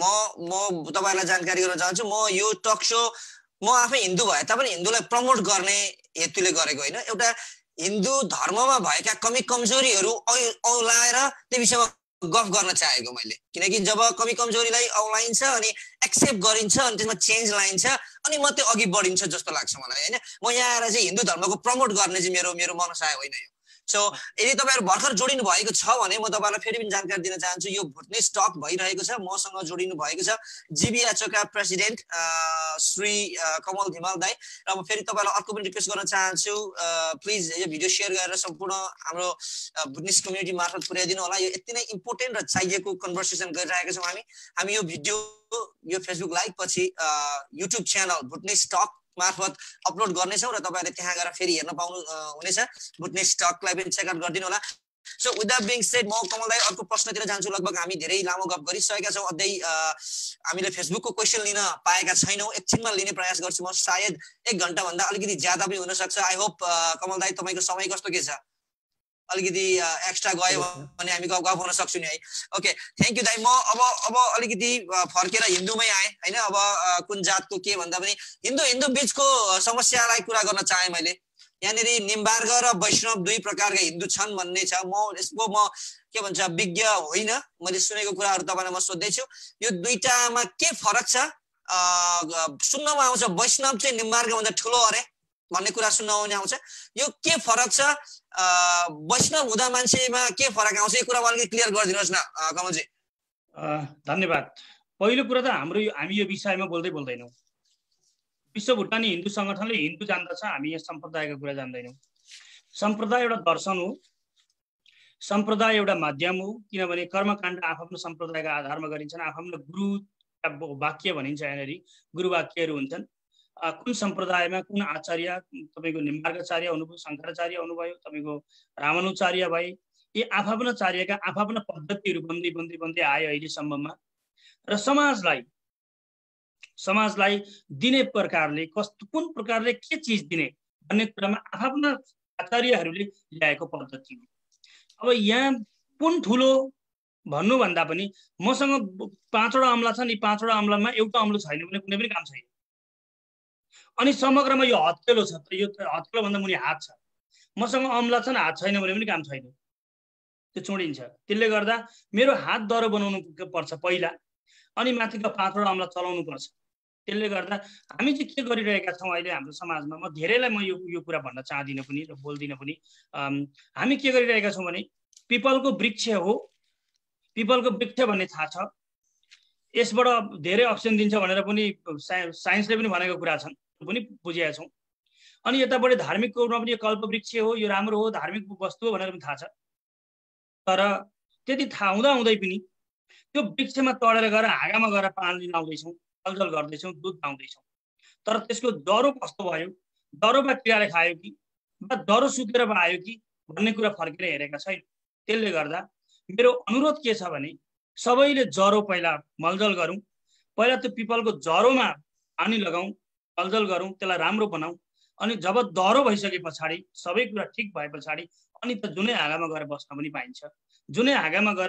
म तपाईँलाई जानकारी गराउन चाहन्छु, म यो टक सो म आफै हिन्दू भए तापनि हिन्दूलाई प्रमोट गर्ने हेतुले गरेको होइन। एउटा हिन्दू धर्ममा भएका कमी कमजोरीहरू औलाएर त्यो विषयमा गफ गर्न चाहेको मैले, किनकि जब कमी कमजोरीलाई औलाइन्छ अनि एक्सेप्ट गरिन्छ अनि त्यसमा चेन्ज लाइन्छ अनि मात्रै अघि बढिन्छ जस्तो लाग्छ मलाई, होइन। म यहाँ आएर चाहिँ हिन्दू धर्मको प्रमोट गर्ने चाहिँ मेरो मनसाय होइन यो। सो यदि तपाईँहरू भर्खर जोडिनु भएको छ भने म तपाईँलाई फेरि पनि जानकारी दिन चाहन्छु, यो भुटनिस टक भइरहेको छ। मसँग जोडिनु भएको छ जीवीएचओका प्रेसिडेन्ट श्री कमल धिमाल दाई। र म फेरि तपाईँलाई अर्को पनि रिक्वेस्ट गर्न चाहन्छु, प्लिज यो भिडियो सेयर गरेर सम्पूर्ण हाम्रो भुटनिस कम्युनिटी मार्फत पुर्याइदिनु होला। यो यति नै इम्पोर्टेन्ट र चाहिएको कन्भर्सेसन गरिरहेका छौँ हामी यो भिडियो यो फेसबुक लाइभ पछि युट्युब च्यानल भुटनिस टक मार्फत अपलोड गर्नेछौँ र तपाईँहरूले त्यहाँ गएर फेरि हेर्न पाउनु हुनेछ। भुटनिस टकलाई पनि चेकआउट गरिदिनु होला। So with that being said, म कमललाई अर्को प्रश्नतिर जान्छु। लगभग हामी धेरै लामो गफ गरिसकेका छौँ। अझै हामीले फेसबुकको क्वेसन लिन पाएका छैनौँ, एकछिनमा लिने प्रयास गर्छु म। सायद 1 घन्टाभन्दा अलिकति ज्यादा पनि हुनसक्छ। आई होप कमल दाई तपाईँको समय कस्तो के छ? अलिकति एक्स्ट्रा गयो भने हामी गफ गर्न सक्छौँ नि है। ओके, थ्याङ्क यू दाई। म अब अलिकति फर्केर हिन्दूमै आएँ, होइन। अब कुन जातको के भन्दा पनि हिन्दू बिचको समस्यालाई कुरा गर्न चाहेँ मैले। यहाँनिर निम्बार्ग र वैष्णव 2 प्रकारका हिन्दू छन् भन्ने छ। यसको म के भन्छ विज्ञ होइन, मैले सुनेको कुराहरू तपाईँलाई म सोध्दैछु। यो दुईटामा के फरक छ? सुन्नमा आउँछ वैष्णव चाहिँ निम्बार्गभन्दा ठुलो अरे भन्ने कुरा सुन्न आउँछ। यो के फरक छ? वैष्णव हुँदा मान्छेमा के फरक आउँछ? यो कुरामा अलिकति क्लियर गरिदिनुहोस् न कमलजी। धन्यवाद। पहिलो कुरा त हामी यो विषयमा बोल्दैनौँ। विश्व भुटानी हिन्दू सङ्गठनले हिन्दू जान्दछ, हामी यहाँ सम्प्रदायको कुरा जान्दैनौँ। सम्प्रदाय एउटा दर्शन हो, सम्प्रदाय एउटा माध्यम हो। किनभने कर्मकाण्ड आफ्नो सम्प्रदायका आधारमा गरिन्छन्। आफ्नो गुरु वाक्य भनिन्छ, यहाँनिर गुरु वाक्यहरू हुन्छन्। कुन सम्प्रदायमा कुन आचार्य, तपाईँको निम्बार्गाचार्य हुनुभयो, शङ्कराचार्य हुनुभयो, तपाईँको रामानुचार्य भए, यी आफ्ना चार्यका आफ्ना पद्धतिहरू बन्दै आयो अहिलेसम्ममा। र समाजलाई दिने प्रकारले कुन प्रकारले के चिज दिने भन्ने कुरामा आफ्ना आचार्यहरूले ल्याएको पद्धति हो। अब यहाँ कुन ठुलो भन्नुभन्दा पनि मसँग 5वटा अम्ला छन्, यी 5वटा अम्लामा एउटा अम्लो छैन भने कुनै पनि काम छैन। अनि समग्रमा यो हत्केलो छ, यो हत्केलो भन्दा मुनि हात छ, मसँग अम्ला छ न हात छैन भने पनि काम छैन, त्यो चुडिन्छ। त्यसले गर्दा मेरो हात दह्रो बनाउनु पर्छ पहिला, अनि माथिको 5वटा अम्ला चलाउनु पर्छ। त्यसले गर्दा हामी चाहिँ के गरिरहेका छौँ अहिले हाम्रो समाजमा, म धेरैलाई म यो कुरा भन्न चाहदिनँ पनि र बोल्दिनँ पनि। हामी के गरिरहेका छौँ भने पिपलको वृक्ष हो, पिपलको वृक्ष भन्ने थाहा छ, यसबाट धेरै अक्सिजन दिन्छ भनेर पनि साइन्सले पनि भनेको कुरा छन्, त्यो पनि बुझेका छौँ। अनि यतापट्टि धार्मिक रूपमा पनि यो कल्पवृक्ष हो, यो राम्रो हो, धार्मिक वस्तु हो भनेर पनि थाहा छ। तर त्यति थाहा हुँदै पनि त्यो वृक्षमा चढेर गएर हाँगामा गएर पानी लाउँदैछौँ, जलजल गर्दैछौँ, दुध लाउँदैछौँ। तर त्यसको डह्रो कस्तो भयो, डह्रो वा किराले खायो कि वा डह्रो सुकेर आयो कि भन्ने कुरा फर्केर हेरेका छैन। त्यसले गर्दा मेरो अनुरोध के छ भने सबैले जरो पहिला मलजल गरौँ, पहिला त्यो पिपलको जरोमा पानी लगाउँ, मलजल गरौँ, त्यसलाई राम्रो बनाऊ। अनि जब डह्रो भइसके पछाडि सबै कुरा ठिक भए पछाडि अनि त जुनै हाँगामा गएर बस्न पनि पाइन्छ, जुनै हाँगामा गएर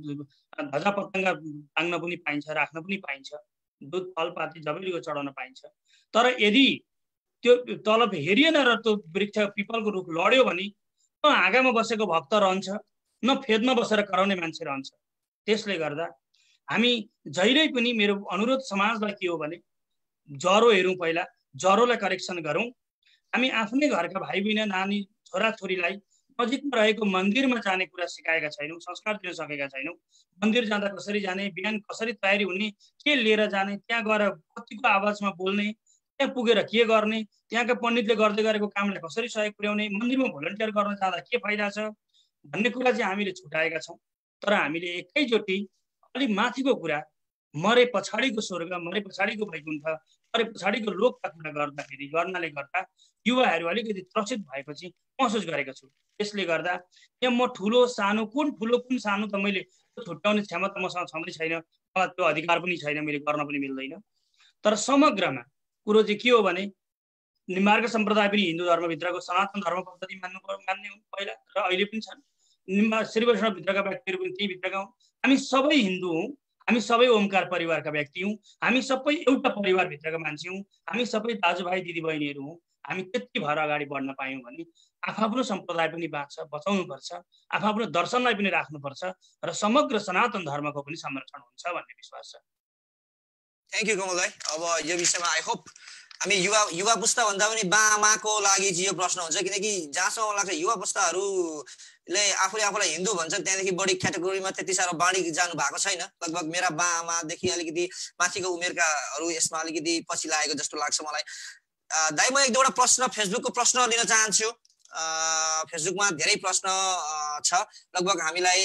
धजा पतंगा टाङ्न पनि पाइन्छ, राख्न पनि पाइन्छ, दुध फलपाती जबैको चढाउन पाइन्छ। तर यदि त्यो तल हेरिएन र त्यो वृक्ष पिपलको रुख लड्यो भने न हाँगामा बसेको भक्त रहन्छ, न फेदमा बसेर कराउने मान्छे रहन्छ। त्यसले गर्दा हामी जहिल्यै पनि मेरो अनुरोध समाजलाई के हो भने जरो हेरौँ, पहिला जरोलाई करेक्सन गरौँ। हामी आफ्नै घरका भाइ बहिनी नानी छोराछोरीलाई नजिकमा रहेको मन्दिरमा जाने कुरा सिकाएका छैनौँ, संस्कार दिन सकेका छैनौँ। मन्दिर जाँदा कसरी जाने, बिहान कसरी तयारी हुने, के लिएर जाने, त्यहाँ गएर कतिको आवाजमा बोल्ने, त्यहाँ पुगेर के गर्ने, त्यहाँका पण्डितले गर्दै गरेको कामलाई कसरी सहयोग पुर्याउने, मन्दिरमा भोलिन्टियर गर्न जाँदा के फाइदा छ भन्ने कुरा चाहिँ हामीले छुटाएका छौँ। तर हामीले एकैचोटि अलिक माथिको कुरा, मरे पछाडिको स्वर्ग, मरे पछाडिको वैकुण्ठ, मरे पछाडिको लोकका कुरा गर्दाखेरि गर्नाले गर्दा युवाहरू अलिकति त्रसित भएपछि महसुस गरेको छु। त्यसले गर्दा यहाँ म ठुलो सानो कुन सानो त मैले छुट्याउने क्षमता मसँग छँदै छैन, मलाई त्यो अधिकार पनि छैन, मैले गर्न पनि मिल्दैन। तर समग्रमा कुरो चाहिँ के हो भने निम्बार्क सम्प्रदाय पनि हिन्दू धर्मभित्रको सनातन धर्म पद्धति मान्ने पहिला र अहिले पनि छन्। श्री वैष्णवभित्रका व्यक्तिहरू पनि त्यही भित्रका हुन्। हामी सबै हिन्दू हौँ, हामी सबै ओमकार परिवारका व्यक्ति हौँ, हामी सबै एउटा परिवारभित्रका मान्छे हौँ, हामी सबै दाजुभाइ दिदीबहिनीहरू हौँ। हामी त्यति भएर अगाडि बढ्न पायौँ भने आफ्नो सम्प्रदाय पनि बाँच्छ, बचाउनुपर्छ, आफ्नो दर्शनलाई पनि राख्नुपर्छ र समग्र सनातन धर्मको पनि संरक्षण हुन्छ भन्ने विश्वास छ। थ्याङ्क यू कमल भाइ। अब यो विषयमा आई होप हामी युवा पुस्ता भन्दा पनि बामाको लागि चाहिँ यो प्रश्न हुन्छ, किनकि जहाँसम्म लाग्छ युवा पुस्ताहरूले आफूलाई हिन्दू भन्छन्, त्यहाँदेखि बढी क्याटेगोरीमा त्यति साह्रो बाँडी जानु भएको छैन। लगभग मेरा बाआमादेखि अलिकति माथिको उमेरकाहरू यसमा अलिकति पछि लागेको जस्तो लाग्छ मलाई। दाइ, म एक दुईवटा प्रश्न फेसबुकको प्रश्न लिन चाहन्छु। फेसबुकमा धेरै प्रश्न छ, लगभग हामीलाई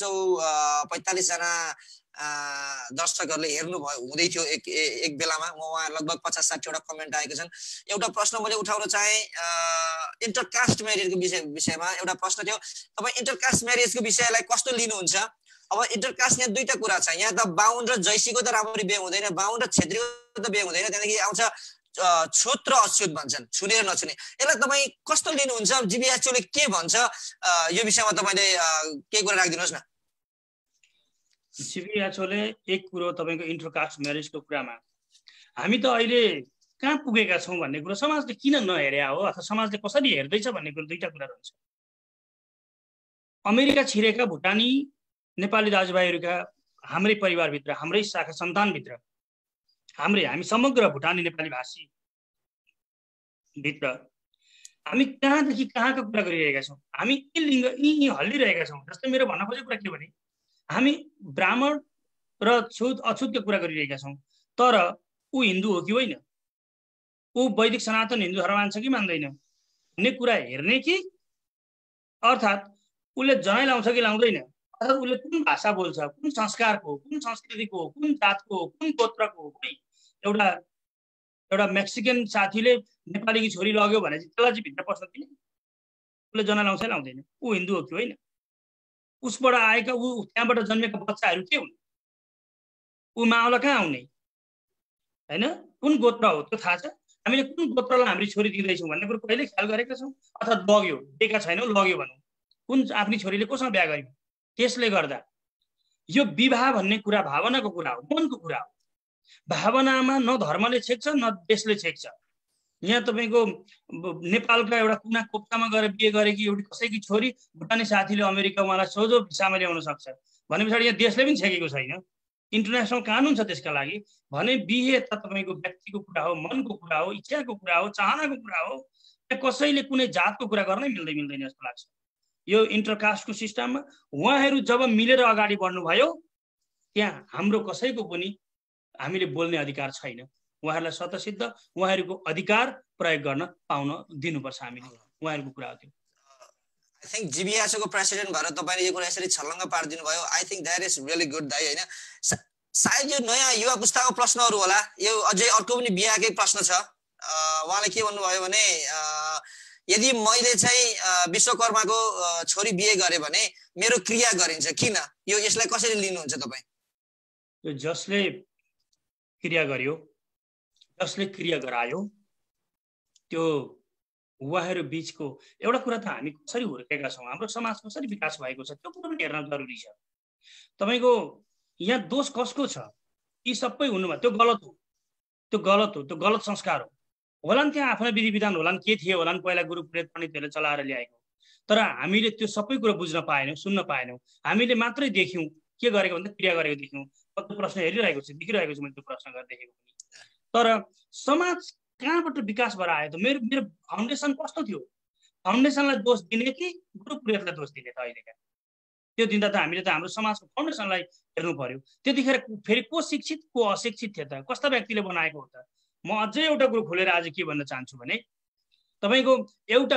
145 जना दर्शकहरूले हेर्नु हुँदै थियो एक बेलामा। म उहाँ लगभग 50-60 वटा कमेन्ट आएको छन्। एउटा प्रश्न मैले उठाउन चाहे इन्टरकास्ट म्यारेजको विषयमा एउटा प्रश्न थियो। तपाईँ इन्टरकास्ट म्यारेजको विषयलाई कस्तो लिनुहुन्छ? अब इन्टरकास्ट यहाँ दुईटा कुरा छ, यहाँ त बाहुन र जैसीको त राम्ररी बिहे हुँदैन, बाहुन र छेत्रीको त बिहे हुँदैन, त्यहाँदेखि आउँछ छुत र अछुत भन्छन्, छुने र नछुने। यसलाई तपाईँ कस्तो लिनुहुन्छ? जीबीएचओले के भन्छ यो विषयमा? तपाईँले केही कुरा राखिदिनुहोस् न। जीबीएचओले एक कुरो तपाईँको इन्टरकास्ट म्यारेजको कुरामा हामी त अहिले कहाँ पुगेका छौँ भन्ने कुरो समाजले किन नहेर्या हो अथवा समाजले कसरी हेर्दैछ भन्ने कुरो दुईटा कुरा रहन्छ। अमेरिका छिरेका भुटानी नेपाली दाजुभाइहरूका हाम्रै परिवारभित्र, हाम्रै शाखा सन्तानभित्र, हामी समग्र भुटानी नेपाली भाषी भित्र हामी कहाँदेखि कहाँको कुरा गरिरहेका छौँ। हामी यी लिङ्ग यी हल्लिरहेका छौँ। जस्तै मेरो भन्न खोजेको कुरा के भने हामी ब्राह्मण र छुत अछुतको कुरा गरिरहेका छौँ, तर ऊ हिन्दू हो कि होइन, ऊ वैदिक सनातन हिन्दू धर्म मान्छ कि मान्दैन भन्ने कुरा हेर्ने कि अर्थात् उसले जनै लाउँछ कि लाउँदैन, अर्थात् उसले कुन भाषा बोल्छ, कुन संस्कारको, कुन संस्कृतिको, कुन जातको, कुन गोत्रको हो। एउटा मेक्सिकन साथीले नेपालीकी छोरी लग्यो भने चाहिँ त्यसलाई चाहिँ भित्र पस्छ कि उसले जना लाउँछ लाउँदैन, ऊ हिन्दू हो कि होइन, उसबाट आएका ऊ त्यहाँबाट जन्मेका बच्चाहरू के हुन्, ऊ माओला कहाँ आउने होइन, कुन गोत्र हो त्यो थाहा छ। हामीले कुन गोत्रलाई हाम्रो छोरी दिँदैछौँ भन्ने कुरो कहिले ख्याल गरेका छौँ? अथवा लग्यो, दिएका छैनौँ, लग्यो भनौँ, कुन आफ्नी छोरीले कोसँग बिहा गर्यो? त्यसले गर्दा यो विवाह भन्ने कुरा भावनाको कुरा हो, मनको कुरा हो। भावनामा न धर्मले छेक्छ न देशले छेक्छ। यहाँ तपाईँको नेपालका एउटा कुना कोप्टामा गएर बिहे गरेकी एउटी कसैकी छोरी भुटानी साथीले अमेरिका उहाँलाई सोझो भिसामा ल्याउन सक्छ भने पछाडि यहाँ देशले पनि छेकेको छैन, इन्टरनेसनल कानुन छ त्यसका लागि। भने बिहे त तपाईँको व्यक्तिको कुरा हो, मनको कुरा हो, इच्छाको कुरा हो, चाहनाको कुरा हो। कसैले कुनै जातको कुरा गर्नै मिल्दैन जस्तो लाग्छ यो इन्टरकास्टको सिस्टममा। उहाँहरू जब मिलेर अगाडि बढ्नुभयो त्यहाँ हाम्रो कसैको पनि हामीले बोल्ने अधिकार छैन। उहाँहरूलाई स्वतःसिद्ध उहाँहरूको अधिकार प्रयोग गर्न पाउन दिनुपर्छ हामीले, उहाँहरूको कुरा हो त्यो। आई थिंक जीबीएसओ को प्रेसिडेन्ट भएर तपाईले यो कुरा यसरी छलङ्ग पार्दिनु भयो। I think that is really good दाइ हैन। सायद यो नयाँ युवा पुस्ताको प्रश्नहरू होला, यो अझै अर्को पनि बिहाकै प्रश्न छ। उहाँले के भन्नुभयो भने यदि मैले चाहिँ विश्वकर्माको छोरी बिहे गरे भने मेरो क्रिया गरिन्छ किन, यो यसलाई कसरी लिनुहुन्छ तपाई? यो जसले क्रिया गर्यो, जसले क्रिया गरायो, त्यो उहाँहरू बीचको एउटा कुरा त हामी कसरी हुर्केका छौँ, हाम्रो समाज कसरी विकास भएको छ त्यो कुरा पनि हेर्न जरुरी छ। तपाईको यहाँ दोष कसको छ? यी सबै हुनुमा त्यो गलत हो, त्यो गलत संस्कार हो। होलान् त्यहाँ आफ्ना विधि विधान होलान्, के थिए होलान् पहिला गुरु प्रेत पण्डितहरूले चलाएर ल्याएको, तर हामीले त्यो सबै कुरा बुझ्न पाएनौँ, सुन्न पाएनौँ। हामीले मात्रै देख्यौँ के गरेको भन्दा क्रिया गरेको देख्यौँ। त्यो प्रश्न हेरिरहेको छु, देखिरहेको छु मैले त्यो प्रश्न देखेको पनि। तर समाज कहाँबाट विकास भएर आयो त? मेरो फाउन्डेसन कस्तो थियो? फाउन्डेसनलाई दोष दिने कि गुरु प्रेतलाई दोष दिने त? अहिलेका त्यो दिँदा त हामीले त हाम्रो समाजको फाउन्डेसनलाई हेर्नु पर्यो। त्यतिखेर फेरि को शिक्षित को अशिक्षित थियो त? कस्ता व्यक्तिले बनाएको हो त? म अझै एउटा कुरो खोलेर आज के भन्न चाहन्छु भने तपाईको एउटा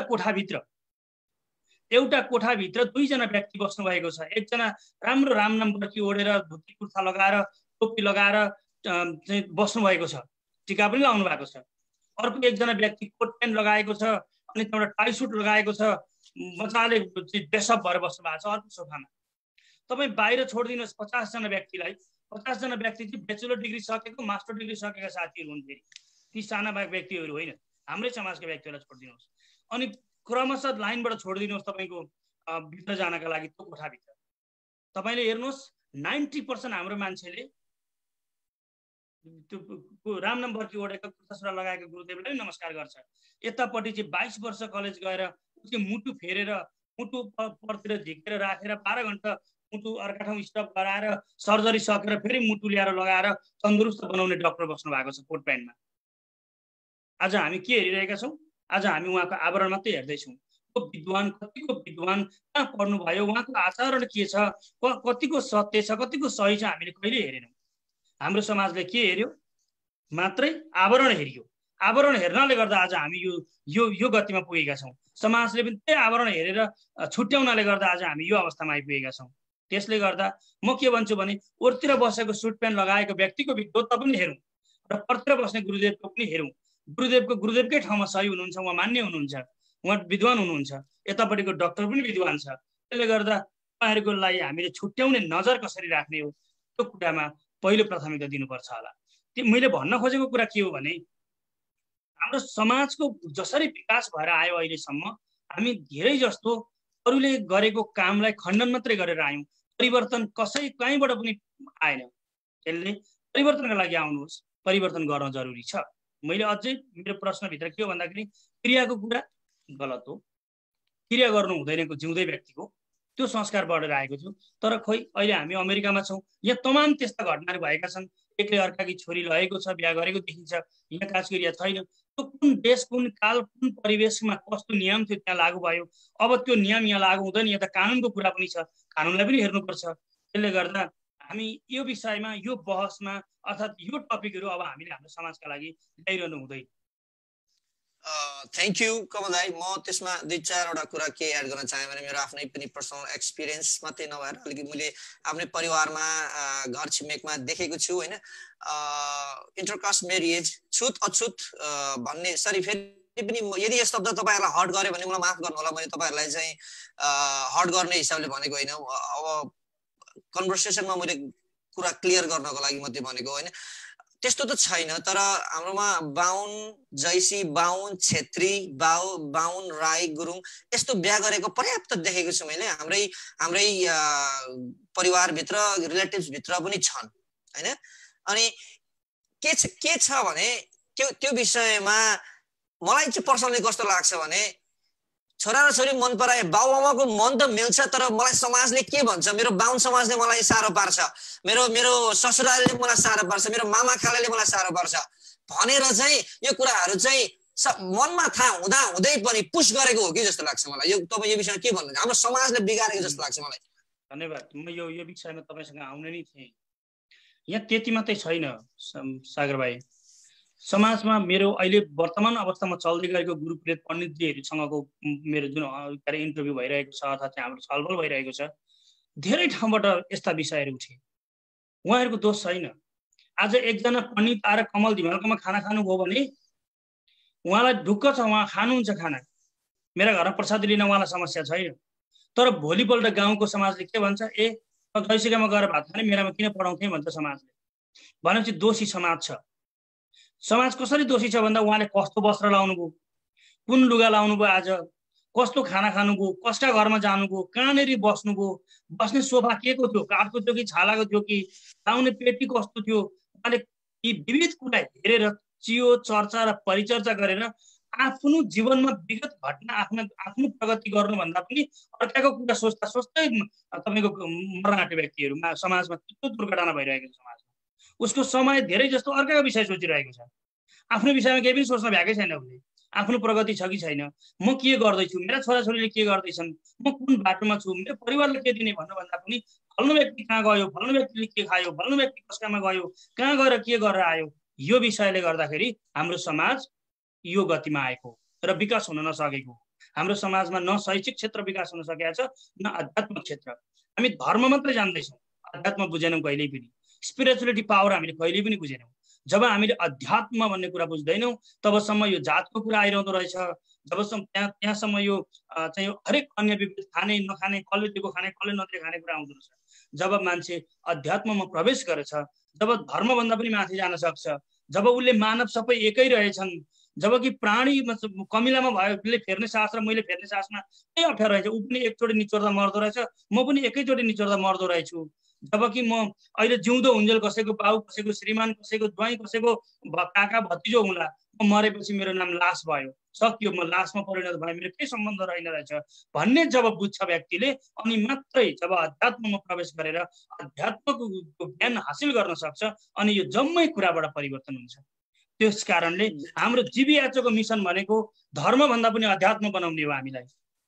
कोठाभित्र दुईजना व्यक्ति बस्नु भएको छ। एकजना राम्रो रामनाम वर्की ओढेर धोती कुर्ता लगाएर टोपी लगाएर बस्नु भएको छ, टिका पनि लाउनु भएको छ। अर्को एकजना व्यक्ति कोट प्यान्ट लगाएको छ अनि एउटा टाई सुट लगाएको छ, मजाले ड्रेसअप भएर बस्नु भएको छ अर्को सोफामा। तपाईँ बाहिर छोडिदिनुहोस् 50 जना व्यक्तिलाई, 50 जना व्यक्ति चाहिँ ब्याचलर डिग्री सकेको मास्टर डिग्री सकेका साथीहरू हुन्। फेरि ती साना व्यक्तिहरू होइन, हाम्रै समाजका व्यक्तिहरूलाई छोडिदिनुहोस् अनि क्रमशः लाइनबाट छोडिदिनुहोस् तपाईँको भित्र जानका लागि त्यो कोठाभित्र। तपाईँले हेर्नुहोस् 90% हाम्रो मान्छेले त्यो रामनाम वर्की ओढेको कुर्ता सुरा लगाएको गुरुदेवलाई नमस्कार गर्छ। यतापट्टि चाहिँ 22 वर्ष कलेज गएर उसले मुटु फेरेर मुटु परतिर झिकेर राखेर 12 घण्टा मुटु अर्का ठाउँ स्टप गराएर सर्जरी सकेर फेरि मुटु ल्याएर लगाएर तन्दुरुस्त बनाउने डाक्टर बस्नु भएको छ कोट प्यान्टमा। आज हामी के हेरिरहेका छौँ? आज हामी उहाँको आवरण मात्रै हेर्दैछौँ। कतिको विद्वान कहाँ पढ्नु भयो, उहाँको आचरण के छ, कतिको सत्य छ, कतिको सही छ, हामीले कहिले हेरेनौँ। हाम्रो समाजले के हेर्यो? मात्रै आवरण हेरियो। आवरण हेर्नाले गर्दा आज हामी यो गतिमा पुगेका छौँ। समाजले पनि त्यही आवरण हेरेर छुट्याउनाले गर्दा आज हामी यो अवस्थामा आइपुगेका छौँ। त्यसले गर्दा म के भन्छु भने ओरतिर बसेको सुट प्यान्ट लगाएको व्यक्तिको विद्वत्ता पनि हेरौँ र परतिर बस्ने गुरुदेवको पनि हेरौँ। गुरुदेवकै ठाउँमा सही हुनुहुन्छ, उहाँ मान्य हुनुहुन्छ, उहाँ विद्वान हुनुहुन्छ, यतापट्टिको डाक्टर पनि विद्वान छ। त्यसले गर्दा उहाँहरूको लागि हामीले छुट्याउने नजर कसरी राख्ने हो त्यो कुरामा पहिलो प्राथमिकता दिनुपर्छ होला। त्यो मैले भन्न खोजेको कुरा के हो भने हाम्रो समाजको जसरी विकास भएर आयो अहिलेसम्म हामी धेरै जस्तो अरूले गरेको कामलाई खण्डन मात्रै गरेर आयौँ, परिवर्तन कहीँबाट पनि आएन। त्यसले परिवर्तनका लागि आउनुहोस्, परिवर्तन गर्न जरुरी छ। मैले अझै मेरो प्रश्नभित्र के हो भन्दाखेरि क्रियाको कुरा गलत हो, क्रिया गर्नु हुँदैनको जिउँदै व्यक्तिको त्यो संस्कार बढेर आएको थियो। तर खोइ अहिले हामी अमेरिकामा छौँ, यहाँ तमाम त्यस्ता घटनाहरू भएका छन्। एकले अर्काकी छोरी लगेको छ, बिहा गरेको देखिन्छ। यहाँ खास गरी छैन। त्यो कुन देश, कुन काल, कुन परिवेशमा कस्तो नियम थियो त्यहाँ लागू भयो। अब त्यो नियम यहाँ लागू हुँदैन, यहाँ त कानुनको कुरा पनि छ, कानुनलाई पनि हेर्नुपर्छ। त्यसले गर्दा हामी यो विषयमा यो बहसमा अर्थात् यो टपिकहरू अब हामीले हाम्रो समाजका लागि ल्याइरहनु हुँदैन। थ्याङ्क यू कमल दाइ। म त्यसमा 2-4वटा कुरा के एड गर्न चाहेँ भने मेरो आफ्नै पनि पर्सनल एक्सपिरियन्स मात्रै नभएर अलिकति मैले आफ्नै परिवारमा घर छिमेकमा देखेको छु होइन। इन्टरकास्ट म्यारिज छुत अछुत भन्ने सरी फेरि पनि यदि यो शब्द तपाईँहरूलाई हर्ट गर्यो भने मलाई माफ गर्नु होला, मैले तपाईँहरूलाई चाहिँ हर्ट गर्ने हिसाबले भनेको होइन। अब कन्भर्सेसनमा मैले कुरा क्लियर गर्नको लागि मात्रै भनेको होइन। त्यस्तो त छैन, तर हाम्रोमा बाहुन जैसी, बाहुन छेत्री, बाहुन राई, गुरुङ यस्तो बिहा गरेको पर्याप्त देखेको छु मैले। हाम्रै परिवारभित्र रिलेटिभ्सभित्र पनि छन् होइन। अनि के छ भने त्यो विषयमा मलाई चाहिँ पर्सनली कस्तो लाग्छ भने छोरा र छोरी मन पराए बाबुआमाको मन त मिल्छ, तर मलाई समाजले के भन्छ, मेरो बाहुन समाजले मलाई साह्रो पार्छ, मेरो ससुरालीले मलाई साह्रो पार्छ, मेरो मामा खालाले मलाई साह्रो पार्छ भनेर चाहिँ यो कुराहरू चाहिँ मनमा थाहा हुँदा हुँदै पनि पुश गरेको हो कि जस्तो लाग्छ मलाई। यो तपाईँ यो विषयमा के भन्नुहुन्छ? हाम्रो समाजले बिगारेको जस्तो लाग्छ मलाई। धन्यवाद। म यो विषयमा तपाईसँग आउने नै थिएँ। यहाँ त्यति मात्रै छैन सागर भाइ, समाजमा मेरो अहिले वर्तमान अवस्थामा चल्दै गरेको गुरुप्रेत पण्डितजीहरूसँगको मेरो जुन इन्टरभ्यू भइरहेको छ अथवा चाहिँ हाम्रो छलफल भइरहेको छ, धेरै ठाउँबाट यस्ता विषयहरू उठे। उहाँहरूको दोष छैन। आज एकजना पण्डित आएर कमल धिमालकोमा खाना खानुभयो भने उहाँलाई ढुक्क छ, उहाँ खानुहुन्छ खाना, मेरा घरमा प्रसाद लिन उहाँलाई समस्या छैन। तर भोलिपल्ट गाउँको समाजले के भन्छ, ए गैसिकामा गएर भात खाने, मेरामा किन पढाउँथे भन्छ समाजले। भनेपछि दोषी समाज छ। समाज कसरी दोषी छ भन्दा उहाँले कस्तो वस्त्र लाउनु भयो, कुन लुगा लाउनु भयो, आज कस्तो खाना खानुभयो, कसका घरमा जानुभयो, कहाँनिर बस्नुभयो, बस्ने सोफा के को थियो, काठको थियो कि छालाको थियो कि, लाउने पेटी कस्तो थियो, उहाँले यी विविध कुरा हेरेर चियो चर्चा र परिचर्चा गरेर आफ्नो जीवनमा विगत घटना आफ्नो प्रगति गर्नुभन्दा पनि अर्काको कुरा सोच्दा सोच्दै तपाईँको मर्न आँट्ने व्यक्तिहरूमा समाजमा त्यस्तो दुर्घटना भइरहेको छ। समाजमा उसको समय धेरै जस्तो अर्काको विषय सोचिरहेको छ, आफ्नो विषयमा केही पनि सोच्न भ्याएकै छैन। उसले आफ्नो प्रगति छ कि छैन, म के गर्दैछु, मेरा छोराछोरीले के गर्दैछन्, म कुन बाटोमा छु, मेरो परिवारले के दिने भन्नुभन्दा पनि फल्नु व्यक्ति कहाँ गयो, फल्नु व्यक्तिले के खायो, फल्नु व्यक्ति कसकामा गयो, कहाँ गएर के गरेर आयो, यो विषयले गर्दाखेरि हाम्रो समाज यो गतिमा आएको र विकास हुन नसकेको। हाम्रो समाजमा न शैक्षिक क्षेत्र विकास हुन सकेको छ, न आध्यात्मिक क्षेत्र। हामी धर्म मात्रै जान्दैछौँ, आध्यात्म बुझेनौँ कहिल्यै पनि, स्पिरिचुअलिटी पावर हामीले कहिल्यै पनि बुझेनौँ। जब हामीले अध्यात्म भन्ने कुरा बुझ्दैनौँ तबसम्म यो जातको कुरा आइरहँदो रहेछ, जबसम्म त्यहाँसम्म यो चाहिँ हरेक अन्य विविध खाने नखाने, कसले दिएको खाने कसले नदिएको खाने कुरा आउँदो रहेछ। जब मान्छे अध्यात्ममा प्रवेश गरेछ, जब धर्मभन्दा पनि माथि जान सक्छ, जब उसले मानव सबै एकै रहेछन्, जबकि प्राणी कमिलामा भयो उसले फेर्ने सास र मैले फेर्ने सासमा त्यही अप्ठ्यारो रहेछ, ऊ पनि एकचोटि निचोर्दा मर्दो रहेछ, म पनि एकैचोटि निचोर्दा मर्दो रहेछु। जबकि म अहिले जिउँदो हुन्जेल कसैको बाउ, कसैको श्रीमान, कसैको ज्वाइँ, कसैको काका भतिजो हुँला, म मरेपछि मेरो नाम लास भयो, सक्यो, म लासमा परिणत भयो, मेरो केही सम्बन्ध रहेन रहेछ भन्ने जब बुझ्छ व्यक्तिले, अनि मात्रै जब अध्यात्ममा प्रवेश गरेर अध्यात्मको ज्ञान हासिल गर्न सक्छ, अनि यो जम्मै कुराबाट परिवर्तन हुन्छ। त्यस कारणले हाम्रो जीवियाचोको मिसन भनेको धर्मभन्दा पनि अध्यात्म बनाउने हो हामीलाई।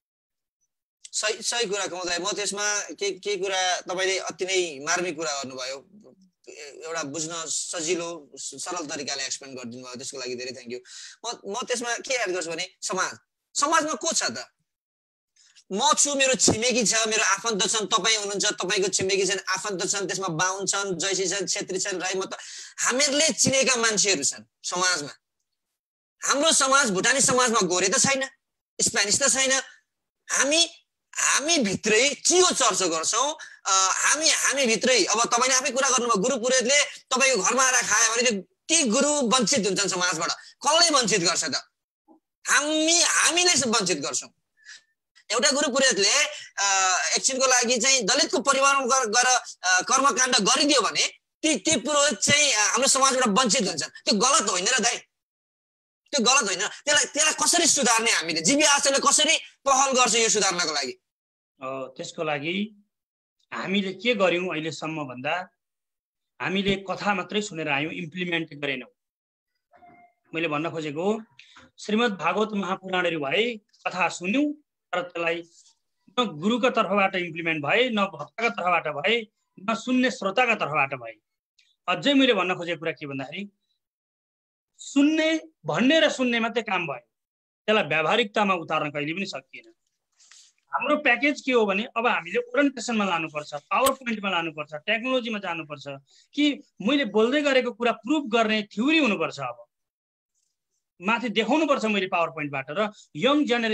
सही कुरा कमल दाइ। म त्यसमा के कुरा तपाईँले अति नै मार्मिक कुरा गर्नुभयो, एउटा बुझ्न सजिलो सरल तरिकाले एक्सप्लेन गरिदिनु भयो, त्यसको लागि धेरै थ्याङ्क यू। म त्यसमा के एड गर्छु भने समाजमा को छ त? म छु, मेरो छिमेकी छ, मेरो आफन्त छन्, तपाईँ हुनुहुन्छ, तपाईँको छिमेकी छन्, आफन्त छन्, त्यसमा बाहुन छन्, जैसी छन्, छेत्री छन्, राई, म त हामीहरूले चिनेका मान्छेहरू छन् समाजमा। हाम्रो समाज भुटानी समाजमा गोरे त छैन, स्पेनिस त छैन, हामी भित्रै चियो चर्चा गर्छौँ, हामी भित्रै। अब तपाईँले आफै कुरा गर्नुभयो, गुरु पुरोहितले तपाईँको घरमा आएर खायो भने ती गुरु वञ्चित हुन्छन् समाजबाट। कसले वञ्चित गर्छ त? हामीले वञ्चित गर्छौँ। एउटा गुरु पुरोहितले एकछिनको लागि चाहिँ दलितको परिवारमा गएर कर्मकाण्ड गरिदियो भने ती पुरोहित चाहिँ हाम्रो समाजबाट वञ्चित हुन्छन्। त्यो गलत होइन र दाइ, त्यो गलत होइन। त्यसलाई कसरी सुधार्ने? हामीले जीवी आचार्यले कसरी पहल गर्छ यो सुधार्नको लागि? त्यसको लागि हामीले के गर्यौँ अहिलेसम्म भन्दा हामीले कथा मात्रै सुनेर आयौँ, इम्प्लिमेन्ट गरेनौँ। मैले भन्न खोजेको श्रीमद् भागवत महापुराणहरू भए कथा सुन्यौँ, तर त्यसलाई न गुरुको तर्फबाट इम्प्लिमेन्ट भए, न भक्तका तर्फबाट भए, न सुन्ने श्रोताका तर्फबाट भए। अझै मैले भन्न खोजेको कुरा के भन्दाखेरि सुन्ने भन्ने र सुन्ने मात्रै काम भयो, त्यसलाई व्यावहारिकतामा उतार्न कहिले पनि सकिएन। हाम्रो प्याकेज के हो भने अब हामीले ओरिएन्टेसनमा लानुपर्छ, पावर पोइन्टमा लानुपर्छ, टेक्नोलोजीमा जानुपर्छ, कि मैले बोल्दै गरेको कुरा प्रुभ गर्ने थ्योरी हुनुपर्छ। अब माथि देखाउनुपर्छ मैले पावर पोइन्टबाट, र यङ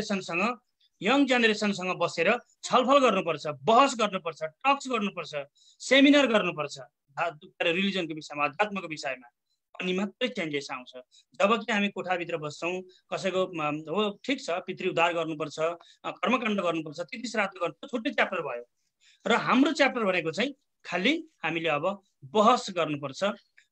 जेनेरेसनसँग बसेर छलफल गर्नुपर्छ, बहस गर्नुपर्छ, टक्स गर्नुपर्छ, सेमिनार गर्नुपर्छ रिलिजनको विषयमा, अध्यात्मको विषयमा, अनि मात्रै चेन्जेस आउँछ। जबकि हामी कोठाभित्र बस्छौँ, कसैको हो ठिक छ पितृ उद्धार गर्नुपर्छ, कर्मकाण्ड गर्नुपर्छ, तिथि श्राद्ध गर्नुपर्छ, छुट्टै च्याप्टर भयो। र हाम्रो च्याप्टर भनेको चाहिँ खालि हामीले अब बहस गर्नुपर्छ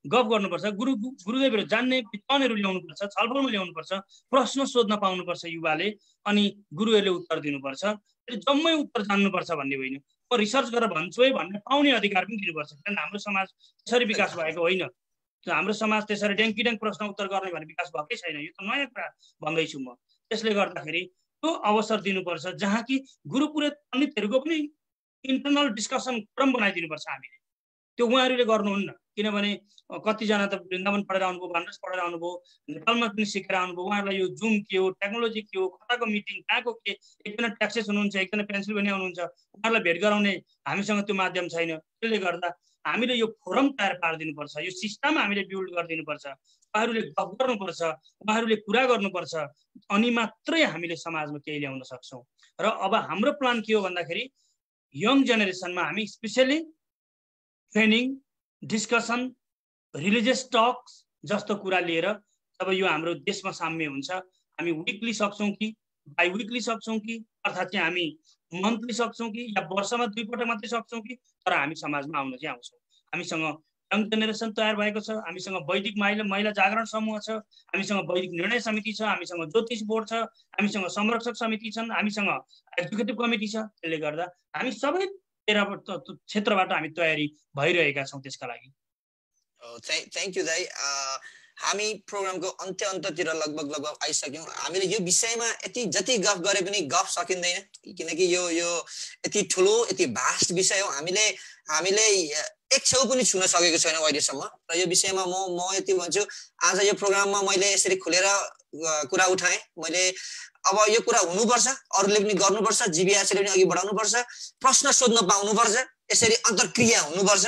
गफ गर्नुपर्छ, गुरुदेवहरू जान्ने विद्वानहरू ल्याउनुपर्छ, छलफलमा ल्याउनुपर्छ, प्रश्न सोध्न पाउनुपर्छ युवाले, अनि गुरुहरूले उत्तर दिनुपर्छ। जम्मै उत्तर जान्नुपर्छ भन्ने होइन, म रिसर्च गरेर भन्छु है भन्ने पाउने अधिकार पनि दिनुपर्छ। किनभने हाम्रो समाज त्यसरी विकास भएको होइन, हाम्रो समाज त्यसरी ड्याङ्किड्याङ प्रश्न उत्तर गर्ने भन्ने विकास भएकै छैन। यो त नयाँ कुरा भन्दैछु म। त्यसले गर्दाखेरि त्यो अवसर दिनुपर्छ जहाँ कि गुरु पुरोहित पण्डितहरूको पनि इन्टरनल डिस्कसन क्रम बनाइदिनुपर्छ हामीले। त्यो उहाँहरूले गर्नुहुन्न, किनभने कतिजना त वृन्दावन पढेर आउनुभयो, बनारस पढेर आउनुभयो, नेपालमा पनि सिकेर आउनुभयो। उहाँहरूलाई यो जुम के हो, टेक्नोलोजी के हो, कताको मिटिङ कहाँको के, एकजना ट्याक्सेस हुनुहुन्छ, एकजना पेन्सिल्भेनिया हुनुहुन्छ, उहाँहरूलाई भेट गराउने हामीसँग त्यो माध्यम छैन। त्यसले गर्दा हामीले यो फोरम तयार पारिदिनुपर्छ, यो सिस्टम हामीले बिल्ड गरिदिनुपर्छ, उहाँहरूले गफ गर्नुपर्छ, उहाँहरूले कुरा गर्नुपर्छ, अनि मात्रै हामीले समाजमा केही ल्याउन सक्छौँ। र अब हाम्रो प्लान के हो भन्दाखेरि यङ जेनेरेसनमा हामी specially training, discussion, religious talks जस्तो कुरा लिएर जब यो हाम्रो देशमा साम्य हुन्छ, हामी विकली सक्छौँ कि बाई विकली सक्छौँ कि अर्थात् चाहिँ हामी मन्थली सक्छौँ कि या वर्षमा 2 पटक मात्रै सक्छौँ कि, तर हामी समाजमा आउन चाहिँ आउँछौँ। हामीसँग यङ जेनेरेसन तयार भएको छ, हामीसँग वैदिक महिला जागरण समूह छ, हामीसँग वैदिक निर्णय समिति छ, हामीसँग ज्योतिष बोर्ड छ, हामीसँग संरक्षक समिति छन्, हामीसँग एक्जिक्युटिभ कमिटी छ। त्यसले गर्दा हामी सबै क्षेत्रबाट हामी तयारी भइरहेका छौँ त्यसका लागि। थ्याङ्क यू दाइ। हामी प्रोग्रामको अन्त्यतिर लगभग आइसक्यौँ। हामीले यो विषयमा जति गफ गरे पनि गफ सकिँदैन, किनकि यो यति ठुलो यति भास्ट विषय हो। हामीले एक छेउ पनि छुन सकेको छैनौँ अहिलेसम्म। र यो विषयमा म यति भन्छु, आज यो प्रोग्राममा मैले यसरी खुलेर कुरा उठाएँ। मैले अब यो कुरा हुनुपर्छ, अरूले पनि गर्नुपर्छ, जीबीआरसीले पनि अघि बढाउनुपर्छ, प्रश्न सोध्न पाउनुपर्छ, यसरी अन्तर्क्रिया हुनुपर्छ।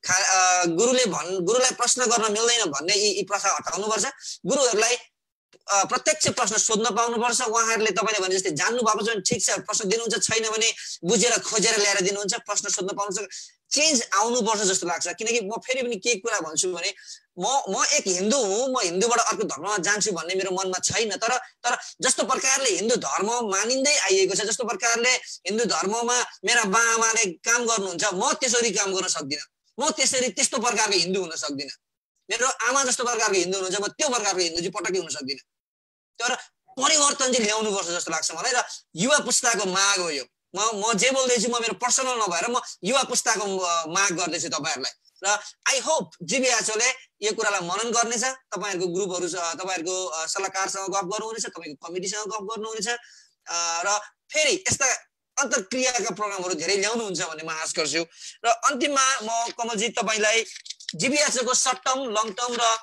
गुरुलाई प्रश्न गर्न मिल्दैन भन्ने यी प्रथा हटाउनुपर्छ। गुरुहरूलाई प्रत्यक्ष प्रश्न सोध्न पाउनुपर्छ। उहाँहरूले तपाईँले भने जस्तै जान्नु भएको छ भने ठिक छ, प्रश्न दिनुहुन्छ, छैन भने बुझेर खोजेर ल्याएर दिनुहुन्छ, प्रश्न सोध्न पाउनुहुन्छ। चेन्ज आउनुपर्छ जस्तो लाग्छ। किनकि म फेरि पनि के कुरा भन्छु भने म एक हिन्दू हुँ, म हिन्दूबाट अर्को धर्ममा जान्छु भन्ने मेरो मनमा छैन। तर जस्तो प्रकारले हिन्दू धर्म मानिँदै आइएको छ, जस्तो प्रकारले हिन्दू धर्ममा मेरा बाआमाले काम गर्नुहुन्छ, म त्यसरी काम गर्न सक्दिनँ। म त्यस्तो प्रकारको हिन्दू हुन सक्दिनँ। मेरो आमा जस्तो प्रकारको हिन्दू हुनुहुन्छ, म त्यो प्रकारको हिन्दू चाहिँ पटक्कै हुन सक्दिनँ। तर परिवर्तन चाहिँ ल्याउनुपर्छ जस्तो लाग्छ मलाई। र युवा पुस्ताको माग हो यो। म जे बोल्दैछु म मेरो पर्सनल नभएर म युवा पुस्ताको माग गर्दैछु तपाईँहरूलाई। र आई होप जीबीआरसीले यो कुरालाई मनन गर्नेछ। तपाईँहरूको ग्रुपहरू, तपाईँहरूको सल्लाहकारसँग गफ गर्नुहुनेछ, तपाईँको कमिटीसँग गफ गर्नुहुनेछ, र फेरि यस्ता अन्तर्क्रियाका प्रोग्रामहरू धेरै ल्याउनुहुन्छ भन्ने म आश गर्छु। र अन्तिममा म कमलजी तपाईँलाई जीबीआरसीको सर्ट टर्म, लङ टर्म र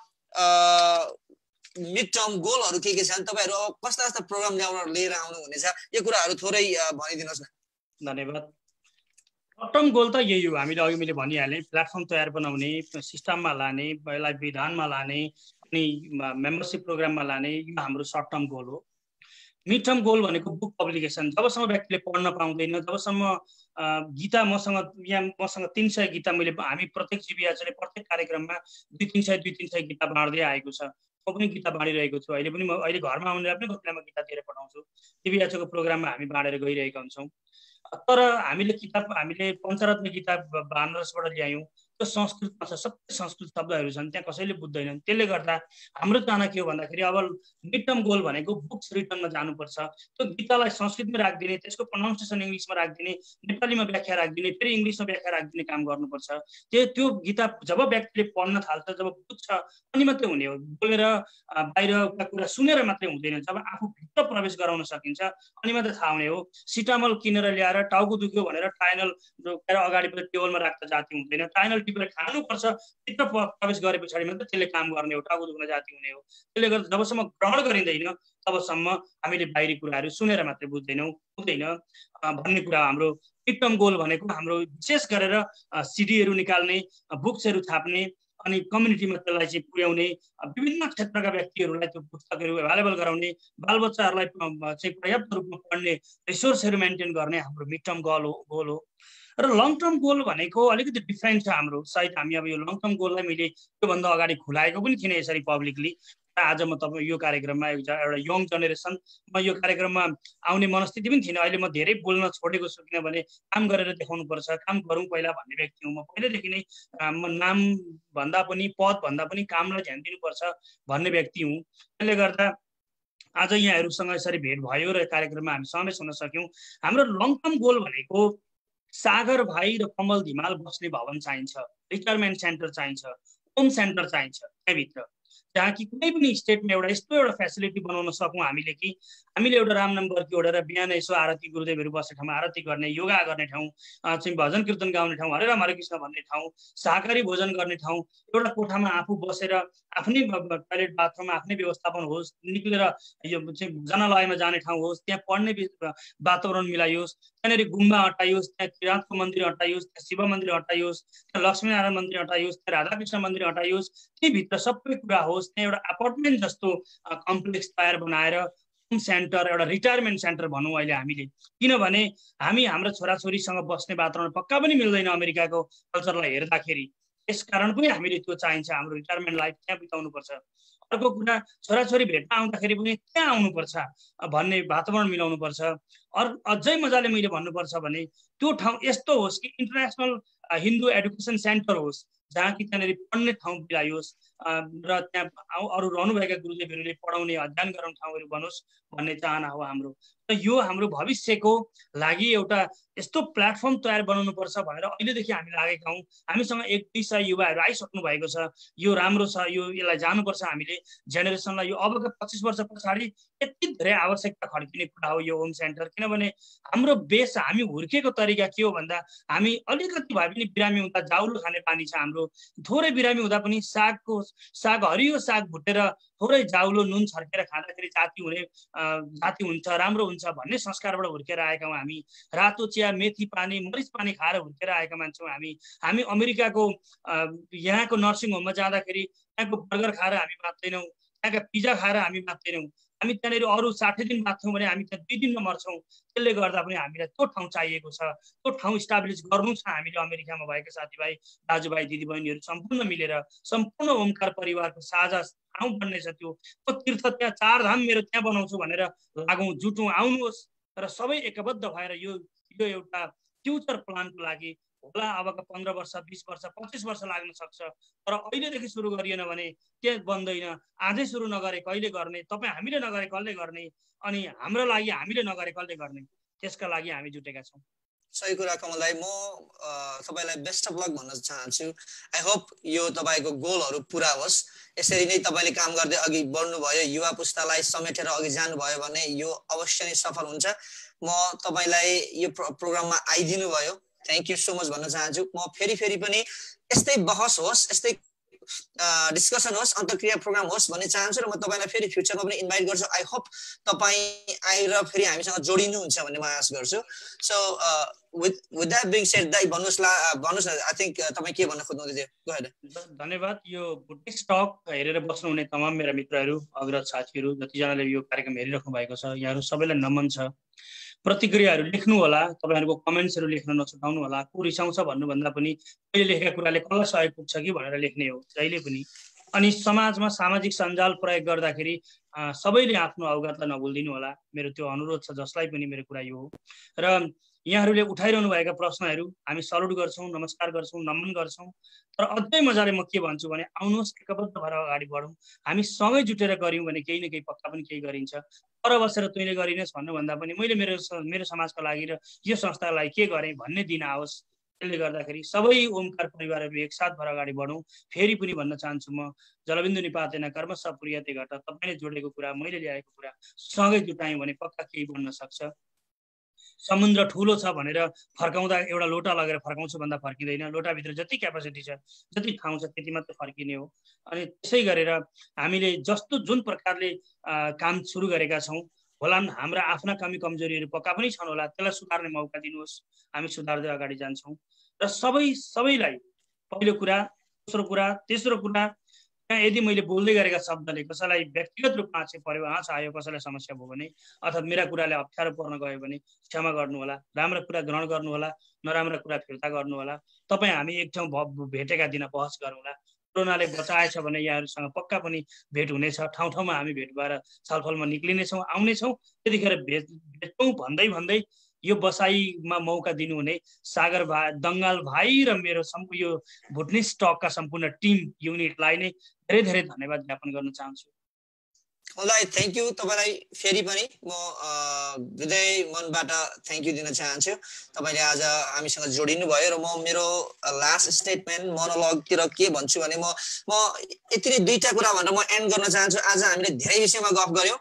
मिड टर्म गोलहरू के छन्, तपाईँहरू अब कस्ता प्रोग्राम लिएर आउनुहुनेछ, यो कुराहरू थोरै भनिदिनुहोस् न। धन्यवाद। सर्ट टर्म गोल त यही हो, हामीले अघि मैले भनिहालेँ, प्लेटफर्म तयार बनाउने, सिस्टममा लाने, यसलाई विधानमा लाने, अनि मेम्बरसिप प्रोग्राममा लाने, यो हाम्रो सर्ट टर्म गोल हो। मिड टर्म गोल भनेको बुक पब्लिकेसन। जबसम्म व्यक्तिले पढ्न पाउँदैन, जबसम्म गीता मसँग 300 गीता हामी प्रत्येक जीबीआरसीले प्रत्येक कार्यक्रममा 200-300 गीता बाँड्दै आएको छ। म पनि गीता बाँडिरहेको छु। अहिले पनि म घरमा आउनेलाई पनि कतिलाई म गीता दिएर पठाउँछु। जीबीआरसीको प्रोग्राममा हामी बाँडेर गइरहेका हुन्छौँ। तर हामीले पञ्चरत्न गीता बनारसबाट ल्यायौँ, त्यो संस्कृतमा छ, सबै संस्कृत शब्दहरू छन्, त्यहाँ कसैले बुझ्दैनन्। त्यसले गर्दा हाम्रो चाहना के हो भन्दाखेरि अब मिड टर्म गोल भनेको बुक्स रिटर्नमा जानुपर्छ। त्यो गीतालाई संस्कृतमा राखिदिने, त्यसको प्रोनाउन्सिएसन इङ्ग्लिसमा राखिदिने, नेपालीमा व्याख्या राखिदिने, फेरि इङ्ग्लिसमा व्याख्या राखिदिने काम गर्नुपर्छ। त्यो गीता जब व्यक्तिले पढ्न थाल्छ, जब बुझ्छ, अनि मात्रै हुने हो। बोलेर बाहिरका कुरा सुनेर मात्रै हुँदैन, जब आफू भित्र प्रवेश गराउन सकिन्छ अनि मात्रै थाहा हुने हो। सिटामल किनेर ल्याएर टाउको दुख्यो भनेर टाइनल अगाडि टेबलमा राख्दा जाति हुँदैन। टाइनल टिपेर खानुपर्छ, भित्र प्रवेश गरे पछाडि मात्रै त्यसले काम गर्ने हो, टाउको दुख्न जाति हुने हो। त्यसले गर्दा जबसम्म ग्रहण गरिँदैन तबसम्म हामीले बाहिरी कुराहरू सुनेर मात्रै हुँदैन भन्ने कुरा हाम्रो मिड टर्म गोल भनेको। हाम्रो विशेष गरेर सिडीहरू निकाल्ने, बुक्सहरू छाप्ने, अनि कम्युनिटीमा त्यसलाई चाहिँ पुर्याउने, विभिन्न क्षेत्रका व्यक्तिहरूलाई त्यो पुस्तकहरू एभाइलेबल गराउने, बालबच्चाहरूलाई चाहिँ पर्याप्त रूपमा पढ्ने रिसोर्सहरू मेन्टेन गर्ने हाम्रो मिड टर्म गोल हो। र लङ टर्म गोल भनेको अलिकति डिफ्रेन्ट छ हाम्रो। सायद हामी अब यो लङ टर्म गोललाई मैले त्योभन्दा अगाडि खुलाएको पनि थिइनँ यसरी पब्लिकली। आज म तपाईँ यो कार्यक्रममा एउटा यङ जेनेरेसन म यो कार्यक्रममा आउने मनस्थिति पनि थिएन। अहिले म धेरै बोल्न छोडेको छु किनभने काम गरेर देखाउनुपर्छ, काम गरौँ पहिला भन्ने व्यक्ति हुँ म। पहिल्यैदेखि नै म नाम भन्दा पनि पद भन्दा पनि कामलाई ध्यान दिनुपर्छ भन्ने व्यक्ति हुँ। त्यसले गर्दा आज यहाँहरूसँग यसरी भेट भयो र कार्यक्रममा हामी समावेश हुन सक्यौँ। हाम्रो लङ टर्म गोल भनेको सागर भाइ र कमल धिमाल बस्ने भवन चाहिन्छ, रिटायरमेन्ट सेन्टर चाहिन्छ, होम सेन्टर चाहिन्छ त्यहाँभित्र, जहाँ कि कुनै पनि स्टेटमा एउटा यस्तो एउटा फेसिलिटी बनाउन सकौँ हामीले कि हामीले एउटा रामनाम बर्की ओढेर बिहान यसो आरती गुरुदेवहरू बस्ने ठाउँमा आरती गर्ने, योगा गर्ने ठाउँ, चाहिँ भजन कीर्तन गाउने ठाउँ, हरे राम हरे कृष्ण भन्ने ठाउँ, शाकाहारी भोजन गर्ने ठाउँ, एउटा कोठामा आफू बसेर आफ्नै टोयलेट बाथरुममा आफ्नै व्यवस्थापन होस्, निक्लेर यो चाहिँ जनालयमा जाने ठाउँ होस्, त्यहाँ पढ्ने वातावरण मिलाइयोस्, त्यहाँनिर गुम्बा हटाइयोस्, त्यहाँ किराँतको मन्दिर हटाइयोस्, त्यहाँ शिव मन्दिर हटाइयोस्, त्यहाँ लक्ष्मीनारायण मन्दिर हटाइयोस्, त्यहाँ राधाकृष्ण मन्दिर हटाइयोस्, त्यहीभित्र सबै कुरा होस्। त्यहाँ एउटा अपार्टमेन्ट जस्तो कम्प्लेक्स तयार बनाएर होम सेन्टर, एउटा रिटायरमेन्ट सेन्टर भनौँ अहिले हामीले। किनभने हामी हाम्रो छोराछोरीसँग बस्ने वातावरण पक्का पनि मिल्दैन अमेरिकाको कल्चरलाई हेर्दाखेरि, त्यसकारण पनि हामीले त्यो चाहिन्छ। हाम्रो रिटायरमेन्ट लाइफ त्यहाँ बिताउनुपर्छ। अर्को कुरा, छोराछोरी भेट्न आउँदाखेरि पनि त्यहाँ आउनुपर्छ भन्ने वातावरण मिलाउनुपर्छ। अझै मजाले मैले भन्नुपर्छ भने त्यो ठाउँ यस्तो होस् कि इन्टरनेसनल हिन्दू एडुकेसन सेन्टर होस्, जहाँ कि त्यहाँनिर पढ्ने ठाउँ मिलाइयोस् र त्यहाँ अरू रहनुभएका गुरुदेवहरूले पढाउने अध्ययन गराउने ठाउँहरू बनोस् भन्ने चाहना हो हाम्रो। र यो हाम्रो भविष्यको लागि एउटा यस्तो प्लेटफर्म तयार बनाउनुपर्छ भनेर अहिलेदेखि हामी लागेका हौँ। हामीसँग 1-2 युवाहरू आइसक्नु भएको छ। यो राम्रो छ, यसलाई जानुपर्छ हामीले जेनेरेसनलाई। यो अबका 25 वर्ष पछाडि यति धेरै आवश्यकता खड्किने कुरा हो यो होम सेन्टर। किनभने हाम्रो बेस, हामी हुर्केको तरिका के हो भन्दा हामी अलिकति भए पनि बिरामी हुँदा जाउलो खाने बानी छ हाम्रो। थोरै बिरामी हुँदा पनि साग हरियो साग भुटेर थोरै जाउलो नुन छर्केर खाँदाखेरि जाति हुन्छ, राम्रो हुन्छ भन्ने संस्कारबाट हुर्केर आएका हौँ हामी। रातो चिया, मेथी पानी, मरिच पानी खाएर हुर्केर आएका मान्छे हौँ हामी। हामी अमेरिकाको यहाँको नर्सिङ होममा जाँदाखेरि त्यहाँको बर्गर खाएर हामी बाँच्दैनौँ, त्यहाँका पिज्जा खाएर हामी बाँच्दैनौँ। हामी त्यहाँनिर अरू 60 दिन बाँच्छौँ भने हामी त्यहाँ 2 दिनमा मर्छौँ। त्यसले गर्दा पनि हामीलाई त्यो ठाउँ चाहिएको छ। त्यो ठाउँ इस्टाब्लिस गर्नु छ हामीले। अमेरिकामा भएका साथीभाइ, दाजुभाइ, दिदीबहिनीहरू सम्पूर्ण मिलेर सम्पूर्ण ओमकार परिवारको साझा ठाउँ बन्नेछ त्यो तीर्थ। त्यहाँ 4 धाम मेरो त्यहाँ बनाउँछु भनेर लागौँ, जुटौँ, आउनुहोस् र सबै एकबद्ध भएर यो एउटा फ्युचर प्लानको लागि होला। अबका 15 वर्ष, 20 वर्ष, 25 वर्ष लाग्न सक्छ, तर अहिलेदेखि सुरु गरिएन भने त्यो बन्दैन। आजै सुरु नगरे कहिले गर्ने, तपाईँ हामीले नगरे कसले गर्ने, अनि हाम्रो लागि हामीले नगरे कसले गर्ने, त्यसका लागि हामी जुटेका छौँ। सही कुरा कमल दाइ। म तपाईँलाई बेस्ट अफ लक भन्न चाहन्छु। आई होप यो तपाईँको गोलहरू पुरा होस्। यसरी नै तपाईँले काम गर्दै अघि बढ्नुभयो, युवा पुस्तालाई समेटेर अघि जानुभयो भने यो अवश्य नै सफल हुन्छ। म तपाईँलाई यो प्रोग्राममा आइदिनु भयो, थ्याङ्क यू सो मच भन्न चाहन्छु। म फेरि पनि यस्तै बहस होस्, यस्तै डिस्कसन होस्, अन्तर्क्रिया प्रोग्राम होस् भन्ने चाहन्छु र म तपाईँलाई फेरि फ्युचरमा पनि इन्भाइट गर्छु। आई होप तपाईँ आएर फेरि हामीसँग जोडिनुहुन्छ भन्ने म आशा गर्छु। So with that being said, दाइ भन्नुहोस् न, आई थिङ्क तपाईँ के भन्न खोज्नुहुँदै थियो? Go ahead. धन्यवाद। यो बुद्धिस्ट टक हेरेर बस्नुहुने तमाम मेरा मित्रहरू, अग्रज साथीहरू, जतिजनाले यो कार्यक्रम हेरिराख्नु भएको छ, यहाँहरू सबैलाई नमन छ। प्रतिक्रियाहरू लेख्नु होला, तपाईँहरूको कमेन्ट्सहरू लेख्न नछुटाउनु होला। को रिसाउँछ भन्नुभन्दा पनि अहिले लेखेका कुराले कसलाई सहयोग पुग्छ कि भनेर लेख्ने हो जहिले पनि। अनि समाजमा सामाजिक सञ्जाल प्रयोग गर्दाखेरि सबैले आफ्नो अवगतलाई नभुलिदिनु होला, मेरो त्यो अनुरोध छ जसलाई पनि मेरो कुरा यो हो। र यहाँहरूले उठाइरहनु भएका प्रश्नहरू हामी सल्युट गर्छौँ, नमस्कार गर्छौँ, नमन गर्छौँ। तर अझै मजाले म के भन्छु भने आउनुहोस्, एकबद्ध भएर अगाडि बढौँ। हामी सँगै जुटेर गऱ्यौँ भने केही न केही पक्का पनि केही गरिन्छ। पर बसेर तैँले गरिनस् भन्नुभन्दा पनि मैले मेरो समाजको लागि र यो संस्थाको लागि के गरेँ भन्ने दिन आओस्। त्यसले गर्दाखेरि सबै ओमकार परिवारहरू एकसाथ भएर अगाडि बढौँ। फेरि पनि भन्न चाहन्छु म, जलबिन्दु निपातेन कर्मसु पुर्यते घट, तपाईँले जोडेको कुरा, मैले ल्याएको कुरा सँगै जुटायौँ भने पक्का केही बन्न सक्छ। समुद्र ठुलो छ भनेर फर्काउँदा एउटा लोटा लगेर फर्काउँछु भन्दा फर्किँदैन। लोटाभित्र जति क्यापासिटी छ, जति ठाउँ छ, त्यति मात्र फर्किने हो। अनि त्यसै गरेर हामीले जुन प्रकारले काम सुरु गरेका छौँ होला, हाम्रा आफ्ना कमी कमजोरीहरू पक्का पनि छन् होला, त्यसलाई सुधार्ने मौका दिनुहोस्। हामी सुधार्दै अगाडि जान्छौँ। र सबैलाई पहिलो कुरा, दोस्रो कुरा, तेस्रो कुरा, त्यहाँ यदि मैले बोल्दै गरेका शब्दले कसैलाई व्यक्तिगत रूपमा चाहिँ पर्यो, आयो, कसैलाई समस्या भयो भने अथवा मेरा कुराले अप्ठ्यारो पर्न गयो भने क्षमा गर्नुहोला। राम्रो कुरा ग्रहण गर्नुहोला, नराम्रो कुरा फिर्ता गर्नुहोला। तपाईँ हामी एक ठाउँ भेटेका दिन बहस गरौँला। कोरोनाले बचाएछ भने यहाँहरूसँग पक्का पनि भेट हुनेछ, ठाउँ ठाउँमा हामी भेट भएर छलफलमा निक्लिनेछौँ, आउनेछौँ। त्यतिखेर भेटौँ भन्दै भन्दै यो बसाइमा मौका दिनुहुने सागर भाइ, दङ्गाल भाइ र मेरो यो भुटनिस टकका सम्पूर्ण टिम युनिटलाई नै धेरै धेरै धन्यवाद ज्ञापन गर्न चाहन्छु। मलाई थ्याङ्क यू। तपाईँलाई फेरि पनि म हृदय मनबाट थ्याङ्क यू दिन चाहन्छु। तपाईँले आज हामीसँग जोडिनु भयो र म मेरो लास्ट स्टेटमेन्ट मोनोलगतिर के भन्छु भने म यति नै दुईटा कुरा भनेर म एन्ड गर्न चाहन्छु। आज हामीले धेरै विषयमा गफ गर्यौँ।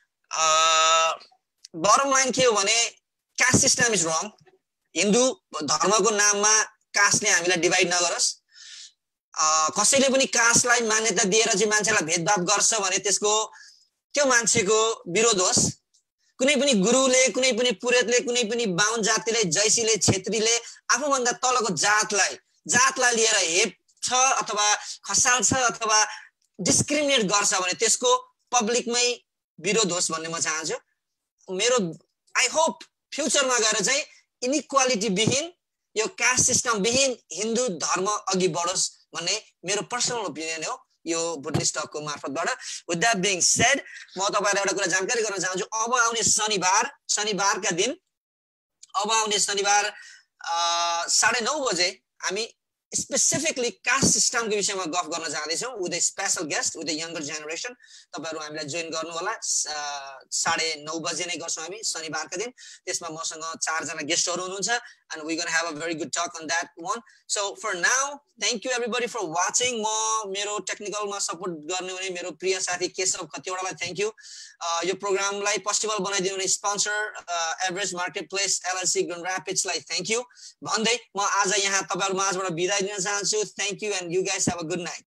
बटम लाइन के हो भने caste system is wrong. Hindu धर्मको नाममा कास्टले हामीलाई डिभाइड नगरोस्। कसैले पनि कास्टलाई मान्यता दिएर चाहिँ मान्छेलाई भेदभाव गर्छ भने त्यसको त्यो मान्छेको विरोध होस्। कुनै पनि गुरुले, कुनै पनि पुरोहितले, कुनै पनि बाहुन जातिले, जैसीले, छेत्रीले आफूभन्दा तलको जातलाई लिएर हेप्छ अथवा खसाल्छ अथवा डिस्क्रिमिनेट गर्छ भने त्यसको पब्लिकमै विरोध होस् भन्ने म चाहन्छु। मेरो आई होप फ्युचरमा गएर चाहिँ इनइक्वालिटी विहीन, यो कास्ट सिस्टम विहीन हिन्दू धर्म अघि बढोस् भन्ने मेरो पर्सनल ओपिनियन हो यो भुटनिस टकको मार्फतबाट। विथ द्याट बिङ सेड म तपाईँलाई एउटा कुरा जानकारी गर्न चाहन्छु। अब आउने शनिबारका दिन, अब आउने शनिबार 9:30 बजे हामी स्पेसिफिकली कास्ट सिस्टमको विषयमा गफ गर्न जाँदैछौँ with a special guest, with a younger generation. तपाईँहरू हामीलाई जोइन गर्नु होला। 9:30 बजे नै गर्छौँ हामी शनिबारका दिन। त्यसमा मसँग 4 जना गेस्टहरू हुनुहुन्छ and we're going to have a very good talk on that one. So for now, thank you everybody for watching. म मेरो टेक्निकलमा सपोर्ट गर्ने हुने मेरो प्रिय साथी केशव खतिवडालाई थ्याङ्क यू। यो प्रोग्रामलाई पोसिबल बनाइदिनु हुने sponsor average market place LLC grand ऱ्यापिड्सलाई थ्याङ्क यू भन्दै म आज यहाँ तपाईँहरू माझबाट बिदा दिन चाहन्छु। Thank you and you guys have a good night.